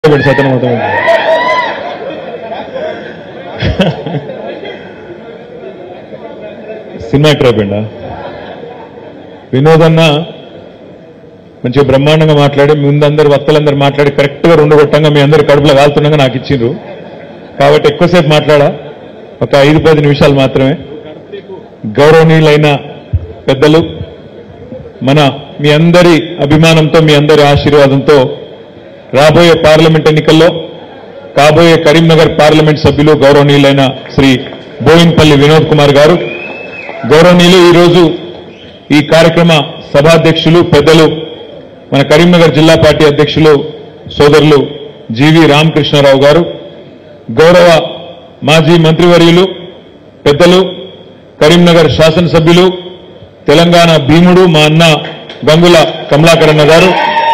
Cinema ఎక్కడ అయిపోయిందా? వినోద్ అన్న మంచిగా బ్రహ్మాండంగా మాట్లాడి ముందందరు వక్తలందరూ మాట్లాడి కరెక్ట్గా రెండు కొట్టంగా మీ అందరు కడుపులో కాలుతుండగా నాకు ఇచ్చిండ్రు. కాబట్టి ఎక్కువసేపు మాట్లాడా, ఒక 5-10 నిమిషాలు మాత్రమే. గౌరవనీయులైన పెద్దలు, మీ అందరి అభిమానంతో మీ అందరి ఆశీర్వాదంతో రాబోయే పార్లమెంట్ ఎన్నికల్లో కాబోయే కరీంనగర్ పార్లమెంట్ సభ్యులు గౌరవనీయులైన శ్రీ బోయిన్పల్లి వినోద్ కుమార్ గారు, గౌరవనీయులు ఈరోజు ఈ కార్యక్రమ సభాధ్యక్షులు పెద్దలు మన కరీంనగర్ జిల్లా పార్టీ అధ్యక్షులు సోదరులు జీవి రామకృష్ణారావు గారు, గౌరవ మాజీ మంత్రివర్యులు పెద్దలు కరీంనగర్ శాసనసభ్యులు తెలంగాణ భీముడు మా అన్న గంగుల కమలాకరన్న గారు,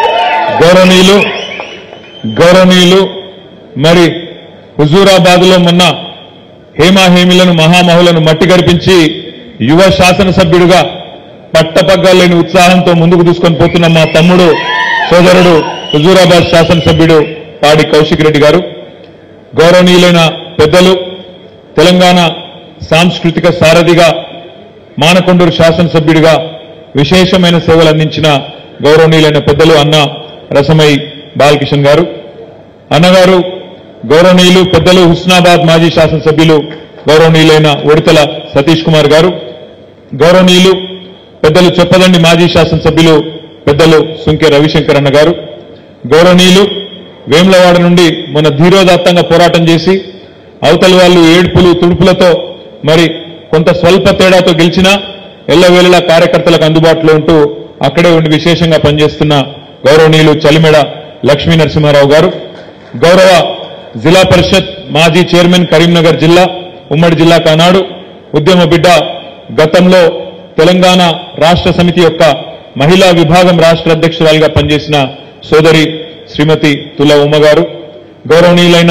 గౌరవనీయులు మరి హుజూరాబాద్లో మొన్న హేమాహేమిలను మహామహులను మట్టి గరిపించి యువ శాసనసభ్యుడిగా పట్టపగ్గాలేని ఉత్సాహంతో ముందుకు తీసుకొని పోతున్న మా తమ్ముడు సోదరుడు హుజూరాబాద్ శాసనసభ్యుడు పాడి కౌశిక్ రెడ్డి గారు, గౌరవనీయులైన పెద్దలు తెలంగాణ సాంస్కృతిక సారథిగా మానకొండూరు శాసనసభ్యుడిగా విశేషమైన సేవలు అందించిన గౌరవనీయులైన పెద్దలు అన్న రసమై బాలకిషన్ గారు, అన్నగారు గౌరవనీయులు పెద్దలు హుస్నాబాద్ మాజీ శాసనసభ్యులు గౌరవనీయులైన ఉడతల సతీష్ కుమార్ గారు, గౌరవనీయులు పెద్దలు చొప్పదండి మాజీ శాసనసభ్యులు పెద్దలు సుంకె రవిశంకర్ అన్న గారు, గౌరవనీయులు వేములవాడ నుండి మొన్న ధీరోదాత్తంగా పోరాటం చేసి అవతలి వాళ్ళు ఏడుపులు తుడుపులతో మరి కొంత స్వల్ప తేడాతో గెలిచినా ఎల్లవేళలా కార్యకర్తలకు అందుబాటులో ఉంటూ అక్కడే ఉండి విశేషంగా పనిచేస్తున్న గౌరవనీయులు చలిమెడ లక్ష్మీ నరసింహారావు గారు, గౌరవ జిల్లా పరిషత్ మాజీ చైర్మన్ కరీంనగర్ జిల్లా ఉమ్మడి జిల్లా కానాడు ఉద్యమ బిడ్డ, గతంలో తెలంగాణ రాష్ట్ర సమితి యొక్క మహిళా విభాగం రాష్ట్ర అధ్యక్షురాలిగా పనిచేసిన సోదరి శ్రీమతి తుల ఉమ్మ గారు, గౌరవనీయులైన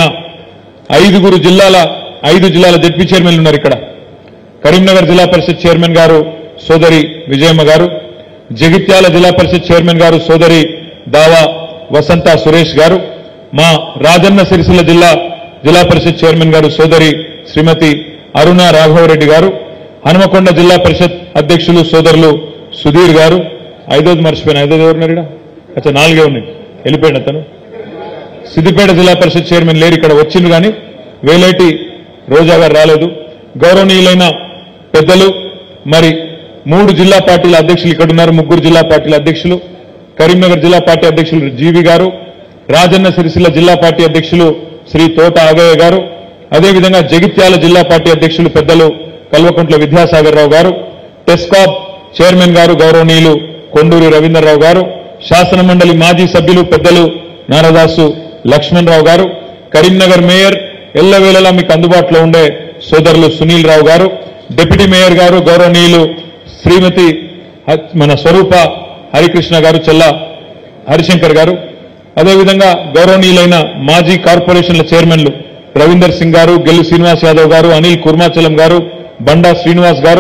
5 జిల్లాల జడ్పీ చైర్మన్లు ఉన్నారు ఇక్కడ. కరీంనగర్ జిల్లా పరిషత్ చైర్మన్ గారు సోదరి విజయమ్మ గారు, జగిత్యాల జిల్లా పరిషత్ చైర్మన్ గారు సోదరి దావా వసంత సురేష్ గారు, మా రాజన్న సిరిసిల్ల జిల్లా పరిషత్ చైర్మన్ గారు సోదరి శ్రీమతి అరుణ రాఘవరెడ్డి గారు, హనుమకొండ జిల్లా పరిషత్ అధ్యక్షులు సోదరులు సుధీర్ గారు, 5వ మర్చిపోయిన 5వ ఎవరున్నారు? అచ్చా 4 ఉన్నాయి, వెళ్ళిపోయిన అతను. సిద్దిపేట జిల్లా పరిషత్ చైర్మన్ లేరు, ఇక్కడ వచ్చిండ్రు కానీ వేలేటి రోజా గారు రాలేదు. గౌరవనీయులైన పెద్దలు మరి 3 జిల్లా పార్టీల అధ్యక్షులు ఇక్కడ ఉన్నారు, 3 జిల్లా పార్టీల అధ్యక్షులు, కరీంనగర్ జిల్లా పార్టీ అధ్యక్షులు జీవి గారు, రాజన్న సిరిసిల్ల జిల్లా పార్టీ అధ్యక్షులు శ్రీ తోట ఆగయ్య గారు, అదేవిధంగా జగిత్యాల జిల్లా పార్టీ అధ్యక్షులు పెద్దలు కల్వకుంట్ల విద్యాసాగర్ రావు గారు, టెస్కాబ్ చైర్మన్ గారు గౌరవనీయులు కొండూరి రవీంద్రరావు గారు, శాసన మండలి మాజీ సభ్యులు పెద్దలు నారదాసు లక్ష్మణరావు గారు, కరీంనగర్ మేయర్ ఎల్లవేళలా మీకు అందుబాటులో ఉండే సోదరులు సునీల్ రావు గారు, డిప్యూటీ మేయర్ గారు గౌరవనీయులు శ్రీమతి మన స్వరూప హరికృష్ణ గారు, చెల్ల హరిశంకర్ గారు, అదేవిధంగా గౌరవనీయులైన మాజీ కార్పొరేషన్ల చైర్మన్లు రవీందర్ సింగ్ గారు, గెల్లు శ్రీనివాస్ యాదవ్ గారు, అనిల్ కుర్మాచలం గారు, బండా శ్రీనివాస్ గారు,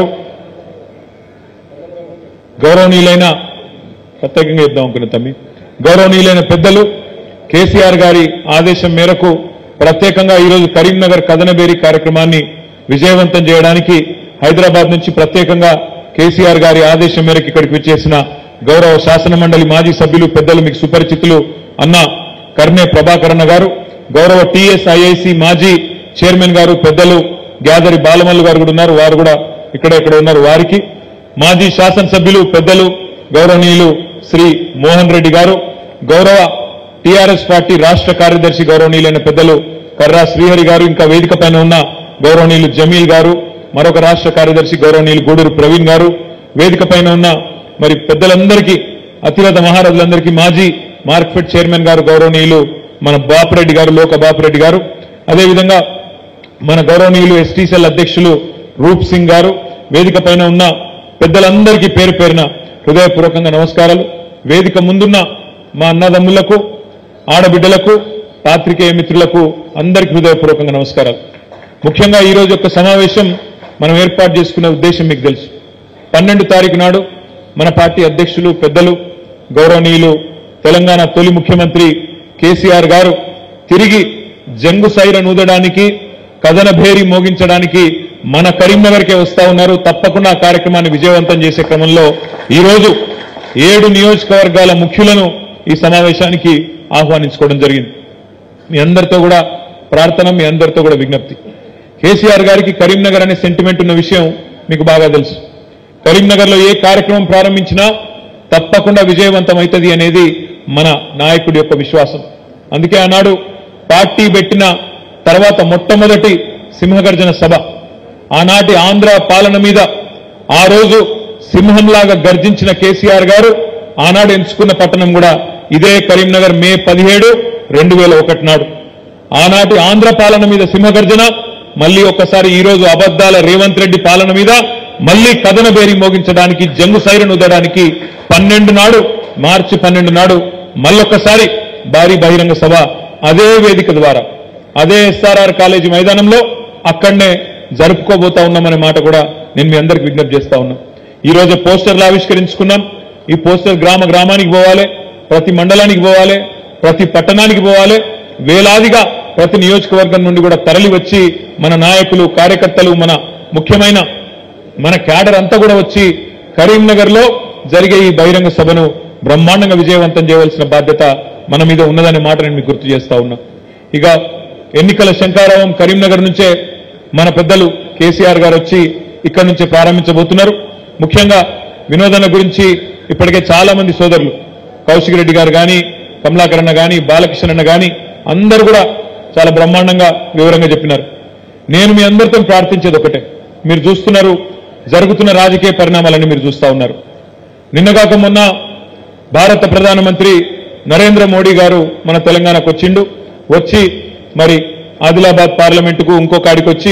గౌరవనీయులైన ప్రత్యేకంగా చెప్దాం అనుకున్న తమ్మి గౌరవనీయులైన పెద్దలు కేసీఆర్ గారి ఆదేశం మేరకు ప్రత్యేకంగా ఈరోజు కరీంనగర్ కథనబేరి కార్యక్రమాన్ని విజయవంతం చేయడానికి హైదరాబాద్ నుంచి ప్రత్యేకంగా కేసీఆర్ గారి ఆదేశం మేరకు ఇక్కడికి విచ్చేసిన గౌరవ శాసన మండలి మాజీ సభ్యులు పెద్దలు మీకు సుపరిచితులు అన్న కర్నే ప్రభాకరన్న గారు, గౌరవ టీఎస్ఐఐసి మాజీ చైర్మన్ గారు పెద్దలు గ్యాదరి బాలమల్లు గారు కూడా ఉన్నారు, వారు కూడా ఇక్కడ ఉన్నారు. వారికి మాజీ శాసనసభ్యులు పెద్దలు గౌరవనీయులు శ్రీ మోహన్ రెడ్డి గారు, గౌరవ టీఆర్ఎస్ పార్టీ రాష్ట్ర కార్యదర్శి గౌరవనీయులైన పెద్దలు కర్రా శ్రీహరి గారు, ఇంకా వేదిక పైన ఉన్న గౌరవనీయులు జమీల్ గారు, మరొక రాష్ట్ర కార్యదర్శి గౌరవనీయులు గూడూరు ప్రవీణ్ గారు, వేదిక పైన ఉన్న మరి పెద్దలందరికీ అతిరథ మహారాజులందరికీ మాజీ మార్కెట్ చైర్మన్ గారు గౌరవనీయులు మన బాపిరెడ్డి గారు, లోక బాపిరెడ్డి గారు, అదేవిధంగా మన గౌరవనీయులు ఎస్టీసీఎల్ అధ్యక్షులు రూప్ సింగ్ గారు, వేదిక పైన ఉన్న పెద్దలందరికీ పేరు పేరున హృదయపూర్వకంగా నమస్కారాలు. వేదిక ముందున్న మా అన్నదమ్ములకు, ఆడబిడ్డలకు, పాత్రికేయ మిత్రులకు అందరికీ హృదయపూర్వకంగా నమస్కారాలు. ముఖ్యంగా ఈ రోజు యొక్క సమావేశం మనం ఏర్పాటు చేసుకునే ఉద్దేశం మీకు తెలుసు. 12 తారీఖు నాడు మన పార్టీ అధ్యక్షులు పెద్దలు గౌరవనీయులు తెలంగాణ తొలి ముఖ్యమంత్రి కేసీఆర్ గారు తిరిగి జంగు సైరన్ ఊదడానికి కథన భేరి మోగించడానికి మన కరీంనగర్కే వస్తా ఉన్నారు. తప్పకుండా ఆ కార్యక్రమాన్ని విజయవంతం చేసే క్రమంలో ఈరోజు 7 నియోజకవర్గాల ముఖ్యులను ఈ సమావేశానికి ఆహ్వానించుకోవడం జరిగింది. మీ అందరితో కూడా ప్రార్థన, మీ అందరితో కూడా విజ్ఞప్తి. కేసీఆర్ గారికి కరీంనగర్ అనే సెంటిమెంట్ ఉన్న విషయం మీకు బాగా తెలుసు. కరీంనగర్లో ఏ కార్యక్రమం ప్రారంభించినా తప్పకుండా విజయవంతం అవుతుంది అనేది మన నాయకుడి యొక్క విశ్వాసం. అందుకే ఆనాడు పార్టీ పెట్టిన తర్వాత మొట్టమొదటి సింహగర్జన సభ, ఆనాటి ఆంధ్ర పాలన మీద ఆ రోజు సింహంలాగా గర్జించిన కేసీఆర్ గారు ఆనాడు ఎంచుకున్న పట్టణం కూడా ఇదే కరీంనగర్. మే 17, 2001 నాడు ఆనాటి ఆంధ్ర పాలన మీద సింహగర్జన, మళ్లీ ఒక్కసారి ఈ రోజు అబద్దాల రేవంత్ రెడ్డి పాలన మీద మళ్లీ కథన బేరి మోగించడానికి, జంగు సైరన్ ఊదడానికి 12 నాడు, మార్చి 12 నాడు మళ్ళొక్కసారి భారీ బహిరంగ సభ అదే వేదిక ద్వారా, అదే ఎస్ఆర్ఆర్ కాలేజీ మైదానంలో అక్కడనే జరుపుకోబోతా ఉన్నామనే మాట కూడా నేను మీ అందరికి విజ్ఞప్తి చేస్తా ఉన్నా. ఈ రోజు పోస్టర్లు ఆవిష్కరించుకున్నాం. ఈ పోస్టర్ గ్రామ గ్రామానికి పోవాలి, ప్రతి మండలానికి పోవాలి, ప్రతి పట్టణానికి పోవాలి. వేలాదిగా ప్రతి నియోజకవర్గం నుండి కూడా తరలి వచ్చి మన నాయకులు, కార్యకర్తలు, మన ముఖ్యమైన మన క్యాడర్ అంతా కూడా వచ్చి కరీంనగర్ లో జరిగే ఈ బహిరంగ సభను బ్రహ్మాండంగా విజయవంతం చేయవలసిన బాధ్యత మన మీద ఉన్నదనే మాట నేను మీకు గుర్తు చేస్తా ఉన్నా. ఇక ఎన్నికల శంఖారావం కరీంనగర్ నుంచే మన పెద్దలు కేసీఆర్ గారు వచ్చి ఇక్కడి నుంచే ప్రారంభించబోతున్నారు. ముఖ్యంగా వినోదన గురించి ఇప్పటికే చాలా మంది సోదరులు, కౌశిక్ రెడ్డి గారు కానీ, కమలాకర్ అన్న కానీ, బాలకృష్ణ అన్న కానీ అందరూ కూడా చాలా బ్రహ్మాండంగా వివరంగా చెప్పినారు. నేను మీ అందరితో ప్రార్థించేది ఒకటే, మీరు చూస్తున్నారు జరుగుతున్న రాజకీయ పరిణామాలన్నీ మీరు చూస్తా ఉన్నారు. నిన్నగాక మొన్న భారత ప్రధానమంత్రి నరేంద్ర మోడీ గారు మన తెలంగాణకు వచ్చిండు. వచ్చి మరి ఆదిలాబాద్ పార్లమెంటుకు ఇంకో కాడికి వచ్చి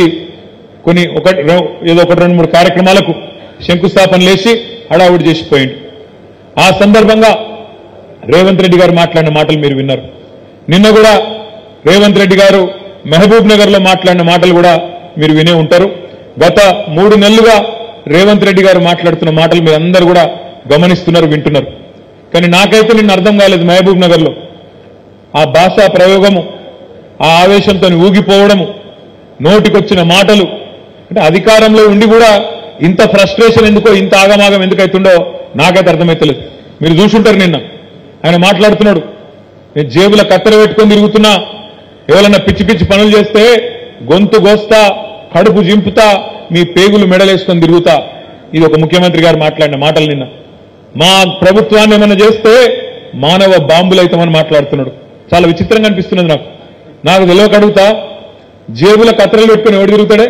ఏదో 1-2-3 కార్యక్రమాలకు శంకుస్థాపన లేచి హడావుడి చేసిపోయిండు. ఆ సందర్భంగా రేవంత్ రెడ్డి గారు మాట్లాడిన మాటలు మీరు విన్నారు. నిన్న కూడా రేవంత్ రెడ్డి గారు మహబూబ్ నగర్ లో మాట్లాడిన మాటలు కూడా మీరు వినే ఉంటారు. గత 3 నెలలుగా రేవంత్ రెడ్డి గారు మాట్లాడుతున్న మాటలు మీరు అందరూ కూడా గమనిస్తున్నారు, వింటున్నారు. కానీ నాకైతే నిన్న అర్థం కాలేదు. మహబూబ్ నగర్ లో ఆ భాషా ప్రయోగము, ఆ ఆవేశంతో ఊగిపోవడము, నోటికొచ్చిన మాటలు, అంటే అధికారంలో ఉండి కూడా ఇంత ఫ్రస్ట్రేషన్ ఎందుకో, ఇంత ఆగమాగం ఎందుకైతుండో నాకైతే అర్థమైతలేదు. మీరు చూసుంటారు నిన్న ఆయన మాట్లాడుతున్నాడు, నేను జేబుల కత్తెర పెట్టుకొని తిరుగుతున్నా, ఎవరన్నా పిచ్చి పిచ్చి పనులు చేస్తే గొంతు గోస్తా, కడుపు జింపుతా, మీ పేగులు మెడలేసుకొని తిరుగుతా. ఇది ఒక ముఖ్యమంత్రి గారు మాట్లాడిన మాటలు. నిన్న మా ప్రభుత్వాన్ని ఏమన్నా చేస్తే మానవ బాంబులైతామని మాట్లాడుతున్నాడు. చాలా విచిత్రంగా అనిపిస్తున్నది నాకు తెలియక అడుగుతా, జేబుల కత్తెరలు పెట్టుకుని ఎవడు తిరుగుతాడే?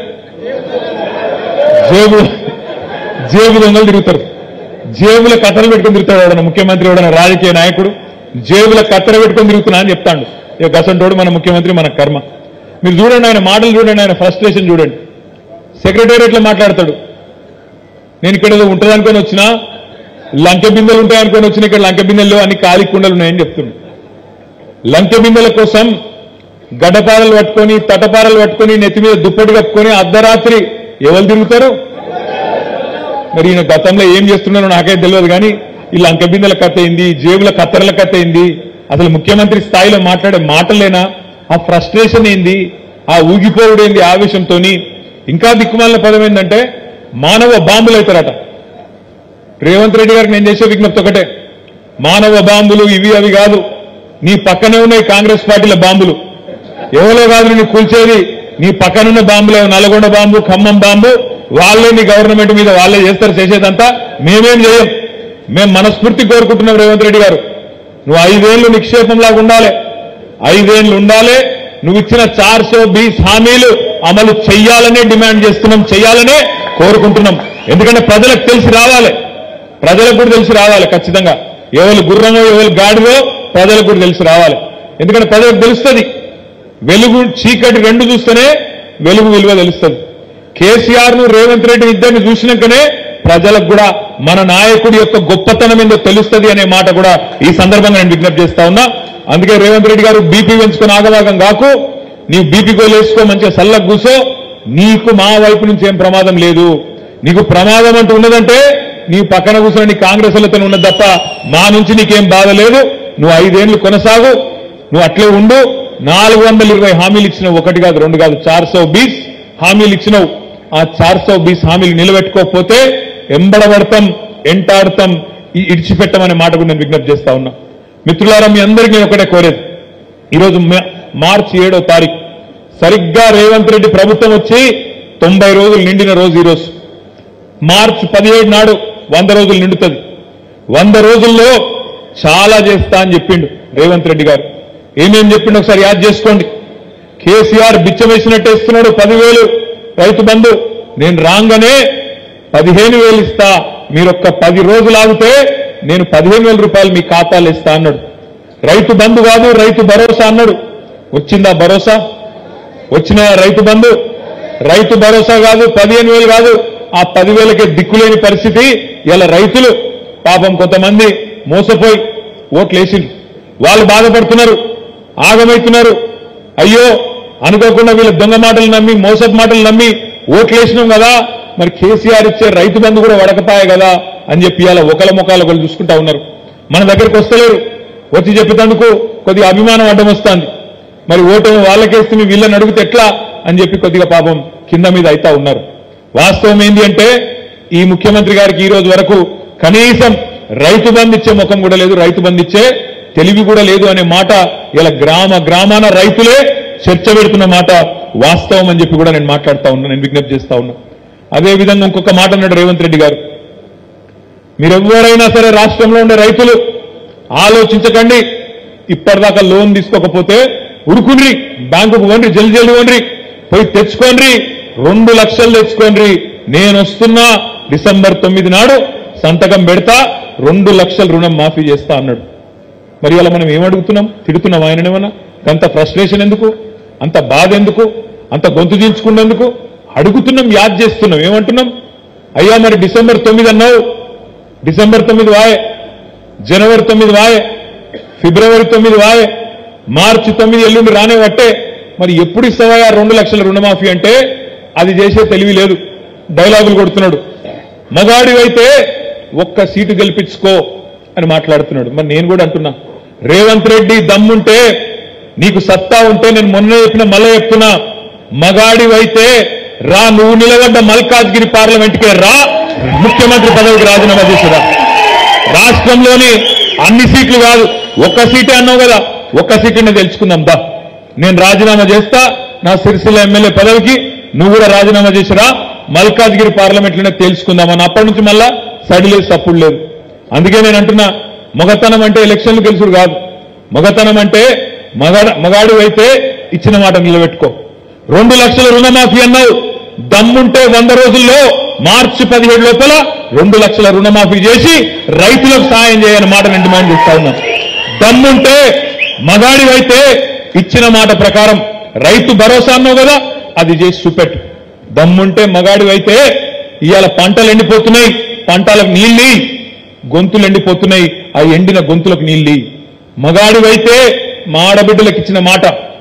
జేబు దొంగలు తిరుగుతారు. జేబుల కత్తెరలు పెట్టుకుని తిరుగుతాడు ఎవడన్నా ముఖ్యమంత్రి, ఎవడన్నా రాజకీయ నాయకుడు జేబుల కత్తెర పెట్టుకొని తిరుగుతున్నా అని చెప్తాడు. ఇక గసంటోడు మన ముఖ్యమంత్రి, మన కర్మ. మీరు చూడండి, ఆయన మాటలు చూడండి, ఆయన ఫ్రస్ట్రేషన్ చూడండి. సెక్రటేరియట్లో మాట్లాడతాడు, నేను ఇక్కడ ఏదో ఉంటుందనుకొని వచ్చినా, లంకె బిందెలు ఉంటాయనుకొని వచ్చినా, ఇక్కడ లంకె బిందెల్లో అన్ని ఖాళీ కుండలు ఉన్నాయని చెప్తున్నాడు. లంకె బిందెల కోసం గడ్డపారలు పట్టుకొని, తటపారలు పట్టుకొని, నెత్తి మీద దుప్పటి కప్పుకొని అర్ధరాత్రి ఎవరు తిరుగుతారు? మరి ఈయన గతంలో ఏం చేస్తున్నారో నాకైతే తెలియదు. కానీ ఈ లంక బిందెల కథ ఏంది, జేబుల కత్తెరల కథ ఏంది, అసలు ముఖ్యమంత్రి స్థాయిలో మాట్లాడే మాటలేనా? ఆ ఫ్రస్ట్రేషన్ ఏంది, ఆ ఊగిపోవుడేంది ఆవేశంతో? ఇంకా దిక్కుమాలిన పదం ఏంటంటే మానవ బాంబులు అవుతారట. రేవంత్ రెడ్డి గారికి నేను చేసే విజ్ఞప్తి ఒకటే, మానవ బాంబులు ఇవి అవి కాదు, నీ పక్కనే ఉన్నాయి కాంగ్రెస్ పార్టీల బాంబులు. ఎవరో కాదు నీ కూల్చేది, నీ పక్కనున్న బాంబులే. నల్గొండ బాంబు, ఖమ్మం బాంబు, వాళ్ళే నీ గవర్నమెంట్ మీద వాళ్ళే చేస్తారు. చేసేదంతా మేమేం చేయం. మేము మనస్ఫూర్తి కోరుకుంటున్నాం రేవంత్ రెడ్డి గారు, నువ్వు 5 ఏళ్లు నిక్షేపంలాగా ఉండాలి, 5 ఏళ్లు ఉండాలి. నువ్వు ఇచ్చిన 420 హామీలు అమలు చెయ్యాలనే డిమాండ్ చేస్తున్నాం, చెయ్యాలనే కోరుకుంటున్నాం. ఎందుకంటే ప్రజలకు తెలిసి రావాలి, ప్రజలకు కూడా తెలిసి రావాలి. ఖచ్చితంగా ఎవరు గుర్రమో ఎవరు గాడివో ప్రజలకు కూడా తెలిసి రావాలి. ఎందుకంటే ప్రజలకు తెలుస్తుంది, వెలుగు చీకటి రెండు చూస్తేనే వెలుగు విలువ తెలుస్తుంది. కేసీఆర్ ను రేవంత్ రెడ్డి ఇద్దరిని చూసినాకనే ప్రజలకు కూడా మన నాయకుడి యొక్క గొప్పతనం ఏందో తెలుస్తుంది అనే మాట కూడా ఈ సందర్భంగా నేను విజ్ఞప్తి చేస్తా ఉన్నా. అందుకే రేవంత్ రెడ్డి గారు బీపీ పెంచుకొని ఆగవాగం కాకు, నీవు బీపీ గోలు వేసుకో, మంచిగా సల్లకు కూసో, నీకు మా వైపు నుంచి ఏం ప్రమాదం లేదు. నీకు ప్రమాదం అంటూ ఉన్నదంటే నీ పక్కన కూర్చొని నీ కాంగ్రెస్ లతో ఉన్నది తప్ప మా నుంచి నీకేం బాధ లేదు. నువ్వు 5 ఏళ్లు కొనసాగు, నువ్వు అట్లే ఉండు. 420 హామీలు ఇచ్చినావు, ఒకటి కాదు రెండు కాదు 420 హామీలు ఇచ్చినావు. ఆ 420 హామీలు నిలబెట్టుకోకపోతే ఎంబడబడతాం, ఎంటాడతాం, ఇడిచిపెట్టమనే మాట కూడా నేను విజ్ఞప్తి చేస్తా ఉన్నా. మిత్రులారా, మీ అందరికీ ఒకటే కోరేది, ఈరోజు మార్చి 7వ తారీఖు సరిగ్గా రేవంత్ రెడ్డి ప్రభుత్వం వచ్చి 90 రోజులు నిండిన రోజు ఈరోజు. మార్చి 17 నాడు 100 రోజులు నిండుతుంది. 100 రోజుల్లో చాలా చేస్తా అని చెప్పిండు రేవంత్ రెడ్డి గారు. ఏమేం చెప్పిండు ఒకసారి యాద్ చేసుకోండి. కేసీఆర్ బిచ్చమేసినట్టు ఇస్తున్నాడు 10,000 రైతు బంధు. నేను రాగానే 15,000 ఇస్తా, మీరొక్క 10 రోజులు ఆగితే నేను 15,000 రూపాయలు మీ ఖాతాలు ఇస్తా అన్నాడు. రైతు బంధు కాదు, రైతు భరోసా అన్నాడు. వచ్చిందా భరోసా? వచ్చిన రైతు బంధు? రైతు భరోసా కాదు, 15,000 కాదు, ఆ 10,000కే దిక్కులేని పరిస్థితి. ఇలా రైతులు పాపం కొంతమంది మోసపోయి ఓట్లేసిండ్రు, వాళ్ళు బాధపడుతున్నారు, ఆగమవుతున్నారు. అయ్యో అనుకోకుండా వీళ్ళ దొంగ మాటలు నమ్మి, మోసపు మాటలు నమ్మి ఓట్లేసినాం కదా, మరి కేసీఆర్ ఇచ్చే రైతు బంధు కూడా వడకపాయే కదా అని చెప్పి ఇలా ఒకళ్ళ ముఖాలు ఒకళ్ళు చూసుకుంటా ఉన్నారు. మన దగ్గరికి వస్తలేరు, వచ్చి చెప్పేందుకు కొద్దిగా అభిమానం అడ్డం వస్తుంది. మరి ఓటు వాళ్ళకేస్తే మీ వీళ్ళని అడిగితే ఎట్లా అని చెప్పి కొద్దిగా పాపం కింద మీద అయితా ఉన్నారు. వాస్తవం ఏంటి అంటే ఈ ముఖ్యమంత్రి గారికి ఈ రోజు వరకు కనీసం రైతు బంధు ఇచ్చే ముఖం కూడా లేదు, రైతు బంధు ఇచ్చే తెలివి కూడా లేదు అనే మాట ఇలా గ్రామాన రైతులే చర్చ పెడుతున్న మాట వాస్తవం అని చెప్పి కూడా నేను మాట్లాడుతా ఉన్నా, నేను విజ్ఞప్తి చేస్తా ఉన్నా. అదేవిధంగా ఇంకొక మాట అన్నాడు రేవంత్ రెడ్డి గారు, మీరెవ్వరైనా సరే రాష్ట్రంలో ఉండే రైతులు ఆలోచించకండి, ఇప్పటిదాకా లోన్ తీసుకోకపోతే ఉరుకుని బ్యాంకుకు పోండి, జల్దీ పోండి, పోయి తెచ్చుకోండి, 2 లక్షలు తెచ్చుకోండి, నేను వస్తున్నా డిసెంబర్ 9 నాడు సంతకం పెడతా, 2 లక్షల రుణం మాఫీ చేస్తా అన్నాడు. మరి అలా మనం ఏమడుగుతున్నాం? తిడుతున్నాం ఆయననేమన్నా? అంత ఫ్రస్ట్రేషన్ ఎందుకు, అంత బాధ ఎందుకు, అంత గొంతు చీల్చుకున్నందుకు? అడుగుతున్నాం, యాద్ చేస్తున్నాం. ఏమంటున్నాం? అయ్యా మరి డిసెంబర్ 9 అన్నావు, డిసెంబర్ 9 వాయే, జనవరి 9 వాయే, ఫిబ్రవరి 9 వాయే, మార్చి 9 ఎల్లుండి రానే పట్టే, మరి ఎప్పుడు ఇస్తావా 2 లక్షల రుణమాఫీ అంటే అది చేసే తెలివి లేదు, డైలాగులు కొడుతున్నాడు. మగాడివైతే ఒక్క సీటు గెలిపించుకో అని మాట్లాడుతున్నాడు. మరి నేను కూడా అంటున్నా, రేవంత్ రెడ్డి దమ్ముంటే, నీకు సత్తా ఉంటే, నేను మొన్న చెప్పిన మళ్ళీ చెప్తున్నా, మగాడివైతే రా, నువ్వు నిలబడ్డ మల్కాజ్గిరి పార్లమెంట్కే రా, ముఖ్యమంత్రి పదవికి రాజీనామా చేసిరా. రాష్ట్రంలోని అన్ని సీట్లు కాదు, ఒక్క సీటే అన్నావు కదా, ఒక్క సీటునే తెలుసుకుందాం దా, నేను రాజీనామా చేస్తా నా సిరిసిల్ల ఎమ్మెల్యే పదవికి, నువ్వు కూడా రాజీనామా చేసిరా, మల్కాజ్గిరి పార్లమెంట్లోనే తెలుసుకుందామని. అప్పటి నుంచి మళ్ళా సడిలేదు, సప్పుడు లేదు. అందుకే నేను అంటున్నా, మగతనం అంటే ఎలక్షన్లు గెలుచుడు కాదు, మగతనం అంటే మగాడు అయితే ఇచ్చిన మాట నిలబెట్టుకో. 2 లక్షల రుణమాఫీ అన్నావు, దమ్ముంటే 100 రోజుల్లో మార్చి 17 లోపల 2 లక్షల రుణమాఫీ చేసి రైతులకు సాయం చేయని మాట నేను డిమాండ్ చేస్తా ఉన్నాను. దమ్ముంటే మగాడివైతే ఇచ్చిన మాట ప్రకారం రైతు భరోసా అన్నావు కదా, అది చేసి చూపెట్టు. దమ్ముంటే మగాడివైతే ఇవాళ పంటలు ఎండిపోతున్నాయి, పంటలకు నీళ్ళి, గొంతులు ఎండిపోతున్నాయి, ఆ ఎండిన గొంతులకు నీళ్ళి. మగాడివైతే మా ఆడబిడ్డలకు ఇచ్చిన మాట,